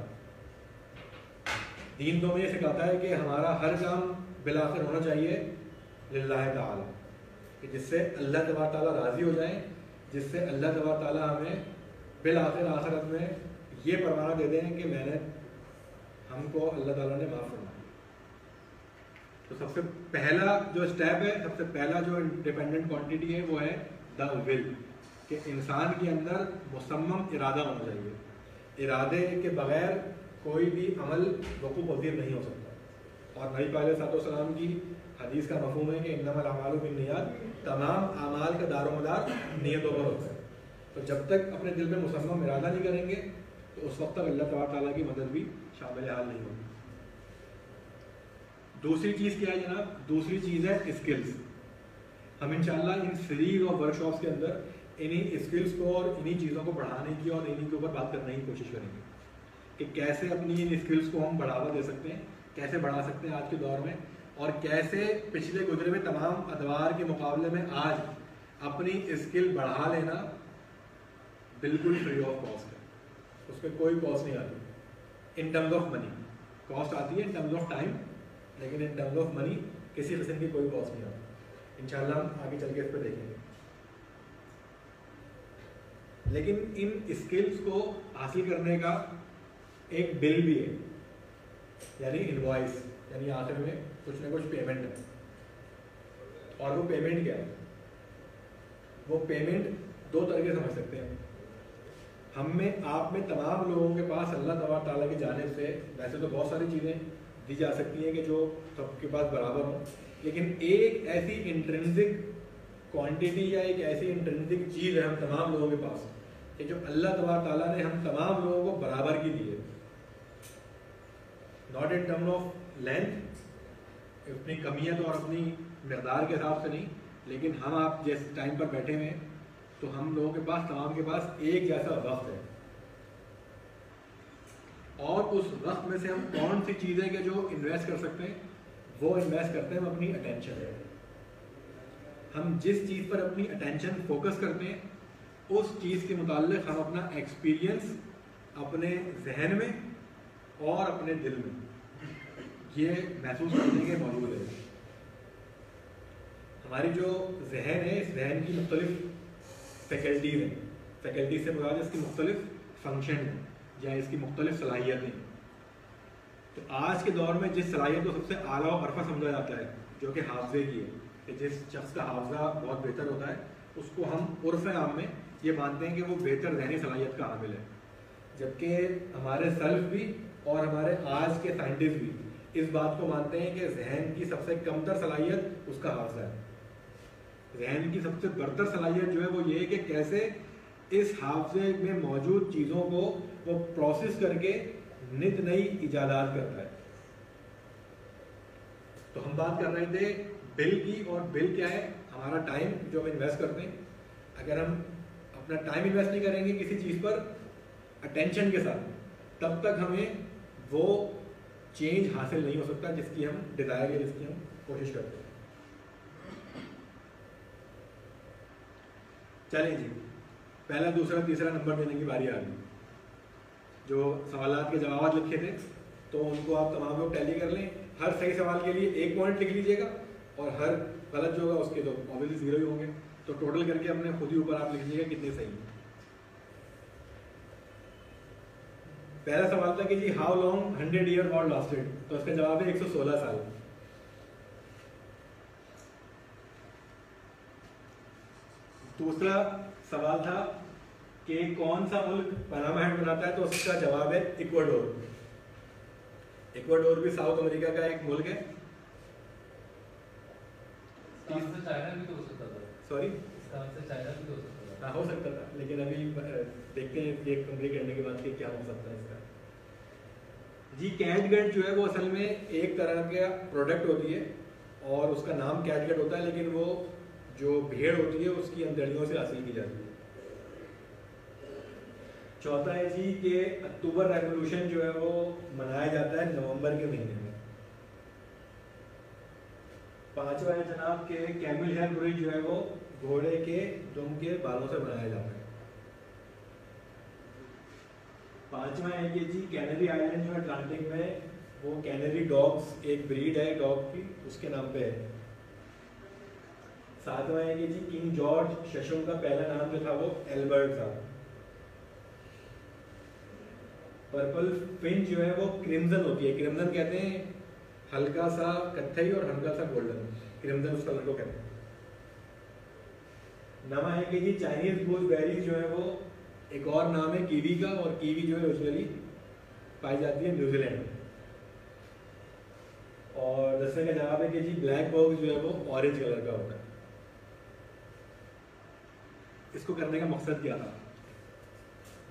Speaker 1: दीन तो हमें सिखाता है कि हमारा हर काम बिलाखिर होना चाहिए लिल्लाह ताला, कि जिससे अल्लाह तबारक तआला राज़ी हो जाए, जिससे अल्लाह तबारक तआला हमें बिलाखिर आखिरत में ये परवाना दे दें कि मैंने हमको अल्लाह ताला ने माफ़ करना। तो सबसे पहला जो स्टेप है, सबसे पहला जो इंडिपेंडेंट क्वांटिटी है वो है द विल, कि इंसान के अंदर मुसम्मम इरादा होना चाहिए। इरादे के बगैर कोई भी अमल वक़ू पज़ीर नहीं हो सकता। और नबी पाक अलैहिस्सलाम की हदीस का मफ़हूम है कि इन्नमल अमालु बिन्नियात, तमाम अमाल का दारोमदार नीयतों पर होता है। तो जब तक अपने दिल में मुसम्मा इरादा नहीं करेंगे तो उस वक्त तक अल्लाह तबारक ताला की मदद भी शामिल हाल नहीं होगी। दूसरी चीज़ क्या है जनाब? दूसरी चीज़ है स्किल्स। हम इंशाल्लाह इन सीरीज और वर्कशॉप्स के अंदर इन्हीं स्किल्स को और इन्हीं चीज़ों को बढ़ाने की और इन्हीं के ऊपर बात करने की कोशिश करेंगे कि कैसे अपनी इन स्किल्स को हम बढ़ावा दे सकते हैं, कैसे बढ़ा सकते हैं आज के दौर में, और कैसे पिछले गुजरे हुए तमाम अदवार के मुकाबले में आज अपनी स्किल बढ़ा लेना बिल्कुल फ्री ऑफ कॉस्ट है। उस पर कोई कॉस्ट नहीं आती in terms of money. Cost आती है इन टर्म्स ऑफ टाइम, लेकिन इन टर्म्स ऑफ मनी किसी किस्म की कोई कॉस्ट नहीं आती। इंशाल्लाह हम आगे चल के इस पर देखेंगे। लेकिन इन स्किल्स को हासिल करने का एक बिल भी है, यानी इनवॉइस, यानी आखिर में कुछ ना कुछ पेमेंट है। और वो पेमेंट क्या है? वो पेमेंट दो तरह के समझ सकते हैं। हम में, आप में, तमाम लोगों के पास अल्लाह तबारक ताला की जानिब से वैसे तो बहुत सारी चीज़ें दी जा सकती हैं कि जो सबके पास बराबर हो, लेकिन एक ऐसी इंट्रिंसिक क्वांटिटी या एक ऐसी इंट्रिंसिक चीज़ है हम तमाम लोगों के पास कि जो अल्लाह तबारक ताला ने हम तमाम लोगों को बराबर की दी है। Not in term of length, अपनी कमियत और अपनी मकदार के हिसाब से नहीं, लेकिन हम आप जिस टाइम पर बैठे हुए हैं तो हम लोगों के पास, तमाम के पास एक जैसा वक्त है, और उस वक्त में से हम कौन सी चीज़ें के जो इन्वेस्ट कर सकते हैं वो इन्वेस्ट करते हैं हम अपनी अटेंशन। हम जिस चीज़ पर अपनी अटेंशन फोकस करते हैं उस चीज़ के मुताल्लिक हम अपना एक्सपीरियंस अपने जहन में और अपने दिल में ये महसूस करने के मौजूद है। हमारी जो जहन है, इस जहन की मुख्तलिफ फैकल्टीज़ हैं। फैकल्टी से मुराद इसकी मुख्तलिफ फंक्शन हैं या इसकी मुख्तलिफ सलाहियतें। तो आज के दौर में जिस सलाहियत को सबसे आला और अरफा समझा जाता है जो कि हाफजे की है, कि जिस शख्स का हाफजा बहुत बेहतर होता है उसको हम उर्फ़ आम में ये मानते हैं कि वो बेहतर जहनी सलाहियत का हामिल है। जबकि हमारे सल्फ भी और हमारे आज के साइंटिस्ट भी इस बात को मानते हैं कि जहन की सबसे कमतर सलाहियत उसका हाफजा है। जहन की सबसे बरतर सलाहियत जो है वो ये है कि कैसे इस हाफजे में मौजूद चीज़ों को वो प्रोसेस करके नित नई इजादात करता है। तो हम बात कर रहे थे बिल की, और बिल क्या है? हमारा टाइम जो हम इन्वेस्ट करते हैं। अगर हम अपना टाइम इन्वेस्ट नहीं करेंगे किसी चीज़ पर अटेंशन के साथ, तब तक हमें वो चेंज हासिल नहीं हो सकता जिसकी हम डिज़ायर या जिसकी हम कोशिश करते हैं। चलें जी, पहला, दूसरा, तीसरा नंबर देने की बारी आ गई। जो सवालात के जवाब लिखे थे तो उनको आप तमाम लोग टैली कर लें। हर सही सवाल के लिए 1 पॉइंट लिख लीजिएगा और हर गलत जो होगा उसके तो ऑब्वियसली 0 ही होंगे। तो टोटल करके अपने खुद ही ऊपर आप लिख लीजिएगा कितने सही हैं। पहला सवाल था कि जी how long 100 year war lasted, तो इसका जवाब है 116 साल। दूसरा सवाल था कि कौन सा मुल्क पनामा हैंड बनाता है, तो उसका जवाब है इक्वाडोर। इक्वाडोर भी साउथ अमेरिका का एक मुल्क है।
Speaker 5: चाइना भी तो हो सकता था।
Speaker 1: सॉरी,
Speaker 5: चाइना भी तो हो सकता था।
Speaker 1: हाँ, हो सकता था, लेकिन अभी देखते हैं ये कंप्लीट करने के बाद कि क्या हो सकता है इसका। जी कैटगट जो है वो असल में एक तरह का प्रोडक्ट होती है और उसका नाम कैटगट होता है, लेकिन वो जो भेड़ होती है उसकी अंदड़ियों से हासिल की जाती है। चौथा है जी कि अक्टूबर रेवोल्यूशन जो है वो मनाया जाता है नवंबर के महीने में। पांचवा है जनाब के कैमल हेयर ब्रिज जो है वो घोड़े के दुम के बालों से बनाया जाता है। पांचवा है कि जी कैनरी आइलैंड जो है अटलांटिक में, वो कैनरी डॉग्स एक ब्रीड है डॉग की, उसके नाम पे है। सातवां है कि जी किंग जॉर्ज शशम का पहला नाम जो था वो एल्बर्ट था। पर्पल फिंच जो है वो क्रिम्सन होती है। क्रिम्सन कहते हैं हल्का सा कत्थई और हल्का सा गोल्डन, क्रिम्सन उस कलर को कहते हैं। नाम है कि जी चाइनीज गूसबेरीज जो है वो एक और नाम है कीवी का, और कीवी जो है यूजुअली पाई जाती है न्यूजीलैंड में। और 10वें का जवाब है कि जी ब्लैक बॉक्स जो है वो ऑरेंज कलर का होता है। इसको करने का मकसद क्या था?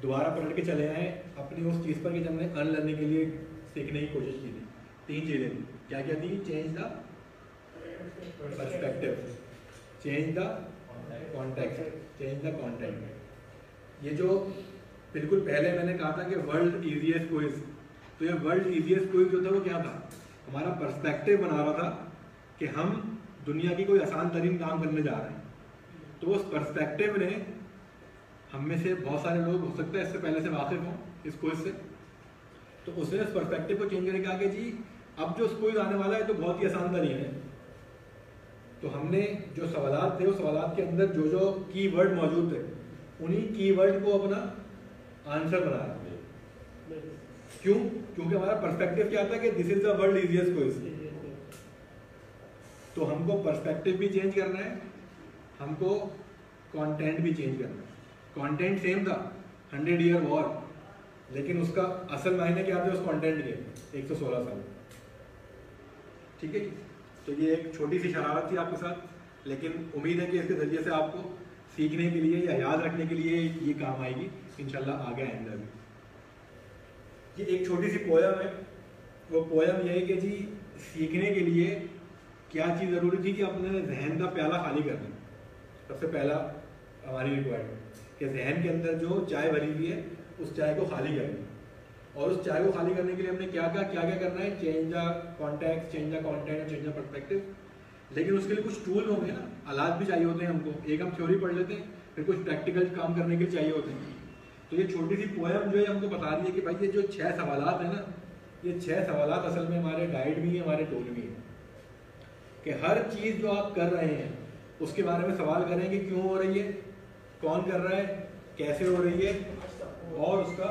Speaker 1: दोबारा पलट के चले आए अपनी उस चीज़ पर कि जब हमने अनलर्निंग के लिए सीखने की कोशिश की थी। 3 चीज़ें थी, क्या क्या थी? Change the perspective, change the context, change the content. ये जो बिल्कुल पहले मैंने कहा था कि वर्ल्ड इजीएस्ट क्विज, तो ये वर्ल्ड इजीएस्ट क्विज जो था वो क्या था? हमारा पर्सपेक्टिव बना रहा था कि हम दुनिया की कोई आसान तरीन काम करने जा रहे हैं। तो उस पर्सपेक्टिव ने हम में से बहुत सारे लोग हो सकता है इससे पहले से वाकिफ हों इस क्विज से, तो उसने इस पर्सपेक्टिव को चेंज करके कहा कि जी अब जो क्विज आने वाला है तो बहुत ही आसान तरीन है। तो हमने जो सवालात थे उस सवालात के अंदर जो जो कीवर्ड मौजूद थे उन्हीं कीवर्ड को अपना आंसर बनाया। क्यों? क्योंकि हमारा पर्सपेक्टिव क्या था कि this is the world easiest quiz. तो हमको पर्सपेक्टिव भी चेंज करना है, हमको कंटेंट भी चेंज करना है। कंटेंट सेम था 100 ईयर वॉर, लेकिन उसका असल मायने क्या थे उस कंटेंट के? 116 साल। ठीक है जी। तो ये एक छोटी सी शरारत थी आपके साथ, लेकिन उम्मीद है कि इसके जरिए से आपको सीखने के लिए या याद रखने के लिए ये काम आएगी इंशाल्लाह आगे आइंदा भी। ये एक छोटी सी पोयम है। वो पोयम ये है कि जी सीखने के लिए क्या चीज़ ज़रूरी थी कि अपने जहन का प्याला खाली करना। सबसे पहला हमारी रिक्वायरमेंट कि जहन के अंदर जो चाय भरी हुई है उस चाय को खाली करना। और उस चाय को खाली करने के लिए हमने क्या क्या करना है? Change the context, change the content, change the perspective. लेकिन उसके लिए कुछ टूल होंगे ना, आलात भी चाहिए होते हैं हमको। एक हम थ्योरी पढ़ लेते हैं, फिर कुछ प्रैक्टिकल काम करने के लिए चाहिए होते हैं। तो ये छोटी सी पोयम जो है हमको बता रही है कि भाई ये जो 6 सवालात है ना, ये 6 सवालात असल में हमारे गाइड भी हैं, हमारे टूल भी हैं। कि हर चीज़ जो आप कर रहे हैं उसके बारे में सवाल करें कि क्यों हो रही है, कौन कर रहा है, कैसे हो रही है, और उसका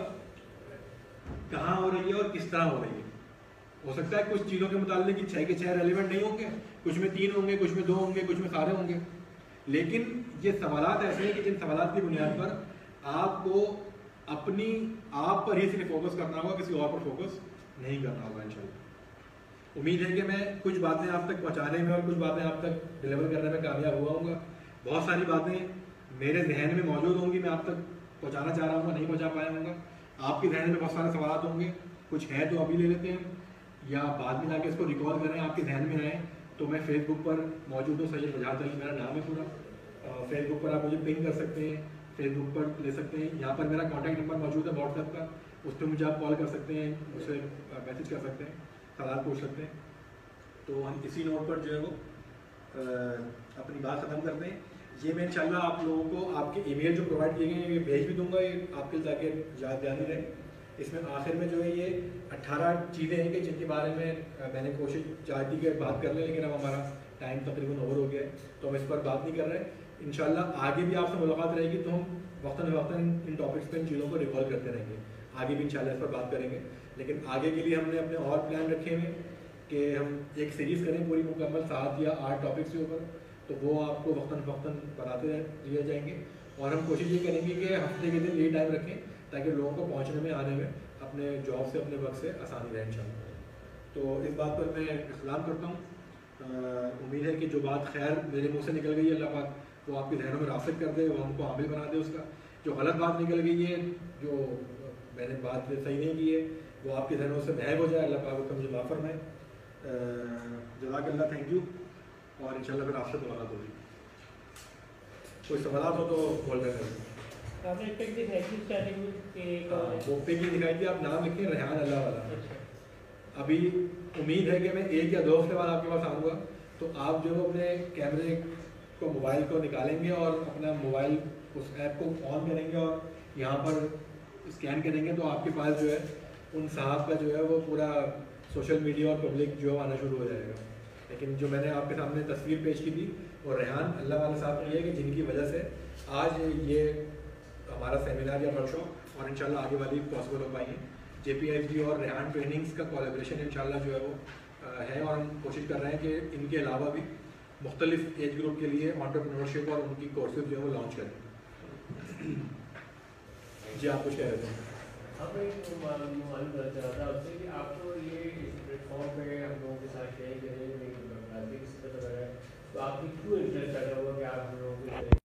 Speaker 1: कहाँ हो रही है और किस तरह हो रही है। हो सकता है कुछ चीज़ों के मुताबिक कि 6 के 6 रेलिवेंट नहीं होंगे, कुछ में 3 होंगे, कुछ में 2 होंगे, कुछ में सारे होंगे। लेकिन ये सवालात ऐसे हैं कि जिन सवालात की बुनियाद पर आपको अपनी आप पर ही सिर्फ फोकस करना होगा, किसी और पर फोकस नहीं करना होगा इंशाल्लाह। उम्मीद है कि मैं कुछ बातें आप तक पहुँचाने में और कुछ बातें आप तक डिलीवर करने में कामयाब हुआ हूँगा। बहुत सारी बातें मेरे जहन में मौजूद होंगी, मैं आप तक पहुँचाना चाह रहा हूँ, नहीं पहुँचा पाया हूँगा। आपके जहन में बहुत सारे सवाल होंगे, कुछ है तो अभी ले लेते हैं या बाद में जाके इसको रिकॉल करें, आपके जहन में आए तो मैं फेसबुक पर मौजूद हूँ। सैयद वजाहत अली मेरा नाम है पूरा। फेसबुक पर आप मुझे पिंग कर सकते हैं, फेसबुक पर ले सकते हैं। यहाँ पर मेरा कॉन्टैक्ट नंबर मौजूद है व्हाट्सएप का, उस पर मुझे आप कॉल कर सकते हैं, मुझसे मैसेज कर सकते हैं, सवाल पूछ सकते हैं। तो हम इसी नोट पर जो है वो अपनी बात ख़त्म करते हैं। ये मैं इंशाल्लाह आप लोगों को आपके ईमेल जो प्रोवाइड किए गए हैं ये भेज भी दूंगा, ये आपके जाके याद ध्यान रहे। इसमें आखिर में जो है ये 18 चीज़ें हैं कि जिनके बारे में मैंने कोशिश चाहती कि बात कर लें, लेकिन अब हमारा टाइम तकरीबन ओवर हो गया है तो हम इस पर बात नहीं कर रहे। इंशाल्लाह आगे भी आपसे मुलाकात रहेगी तो हम वक्तन इन टॉपिक्स पर इन चीज़ों को रिकॉल करते रहेंगे। आगे भी इंशाल्लाह इस पर बात करेंगे, लेकिन आगे के लिए हमने अपने और प्लान रखे हुए कि हम एक सीरीज़ करें पूरी मुकम्मल 7 या 8 टॉपिक्स के ऊपर, तो वो आपको वक्तन बताते दिए जाएंगे। और हम कोशिश ये करेंगे कि हफ्ते के दिन लीड टाइम रखें ताकि लोगों को पहुंचने में आने में अपने जॉब से अपने वक्त से आसानी रहे इंशाल्लाह। तो इस बात पर मैं इख्तिलाम करता हूँ। उम्मीद है कि जो बात खैर मेरे मुंह से निकल गई है अल्लाह पाक वो आपके जहनों में रासिक कर दे, वो हमको आमिल बना दे उसका। जो गलत बात निकल गई है, जो मैंने बात सही नहीं की है, वो आपके जहनों से महव हो जाए, अल्लाह पाक उसका मुझे माफ़ फरमाए। जज़ाकल्लाह, थैंक यू। और इंशाल्लाह फिर आपसे मुलाकात होगी। कोई सवाल हो तो बोल रहे हैं।
Speaker 6: आपने एक पिक दिखाई थी स्टार्टिंग में कि
Speaker 1: वो पिक ही दिखाई थी, आप नाम लिखें रेहान अल्लाह वाला।
Speaker 6: अच्छा।
Speaker 1: अभी उम्मीद है कि मैं 1 या 2 हफ्ते बाद आपके पास आऊँगा, तो आप जो अपने कैमरे को मोबाइल को निकालेंगे और अपना मोबाइल उस ऐप को ऑन करेंगे और यहाँ पर स्कैन करेंगे तो आपके पास जो है उन साहब का जो है वो पूरा सोशल मीडिया और पब्लिक जो आना शुरू हो जाएगा। लेकिन जो मैंने आपके सामने तस्वीर पेश की थी वो रेहान अल्लाह वाला साहब की है कि जिनकी वजह से आज ये हमारा सेमिनार या वर्कशॉप और इंशाल्लाह आगे वाली पॉसिबल हो पाई है। JPIFG और रेहान ट्रेनिंग्स का कोलैबोरेशन इंशाल्लाह जो है वो है, और हम कोशिश कर रहे हैं कि इनके अलावा भी मुख्तलिफ एज ग्रुप के लिए एंटरप्रेन्योरशिप और उनकी कोर्सेज जो है वो लॉन्च करें। जी आप कुछ कह रहे थे?
Speaker 7: आप एक मालूम करना चाह रहा था आपसे कि आपको ये इस प्लेटफॉर्म पे हम लोगों के साथ शेयर करें, तो आपकी क्यों इंटरेस्ट पैदा हुआ कि आप हम लोगों को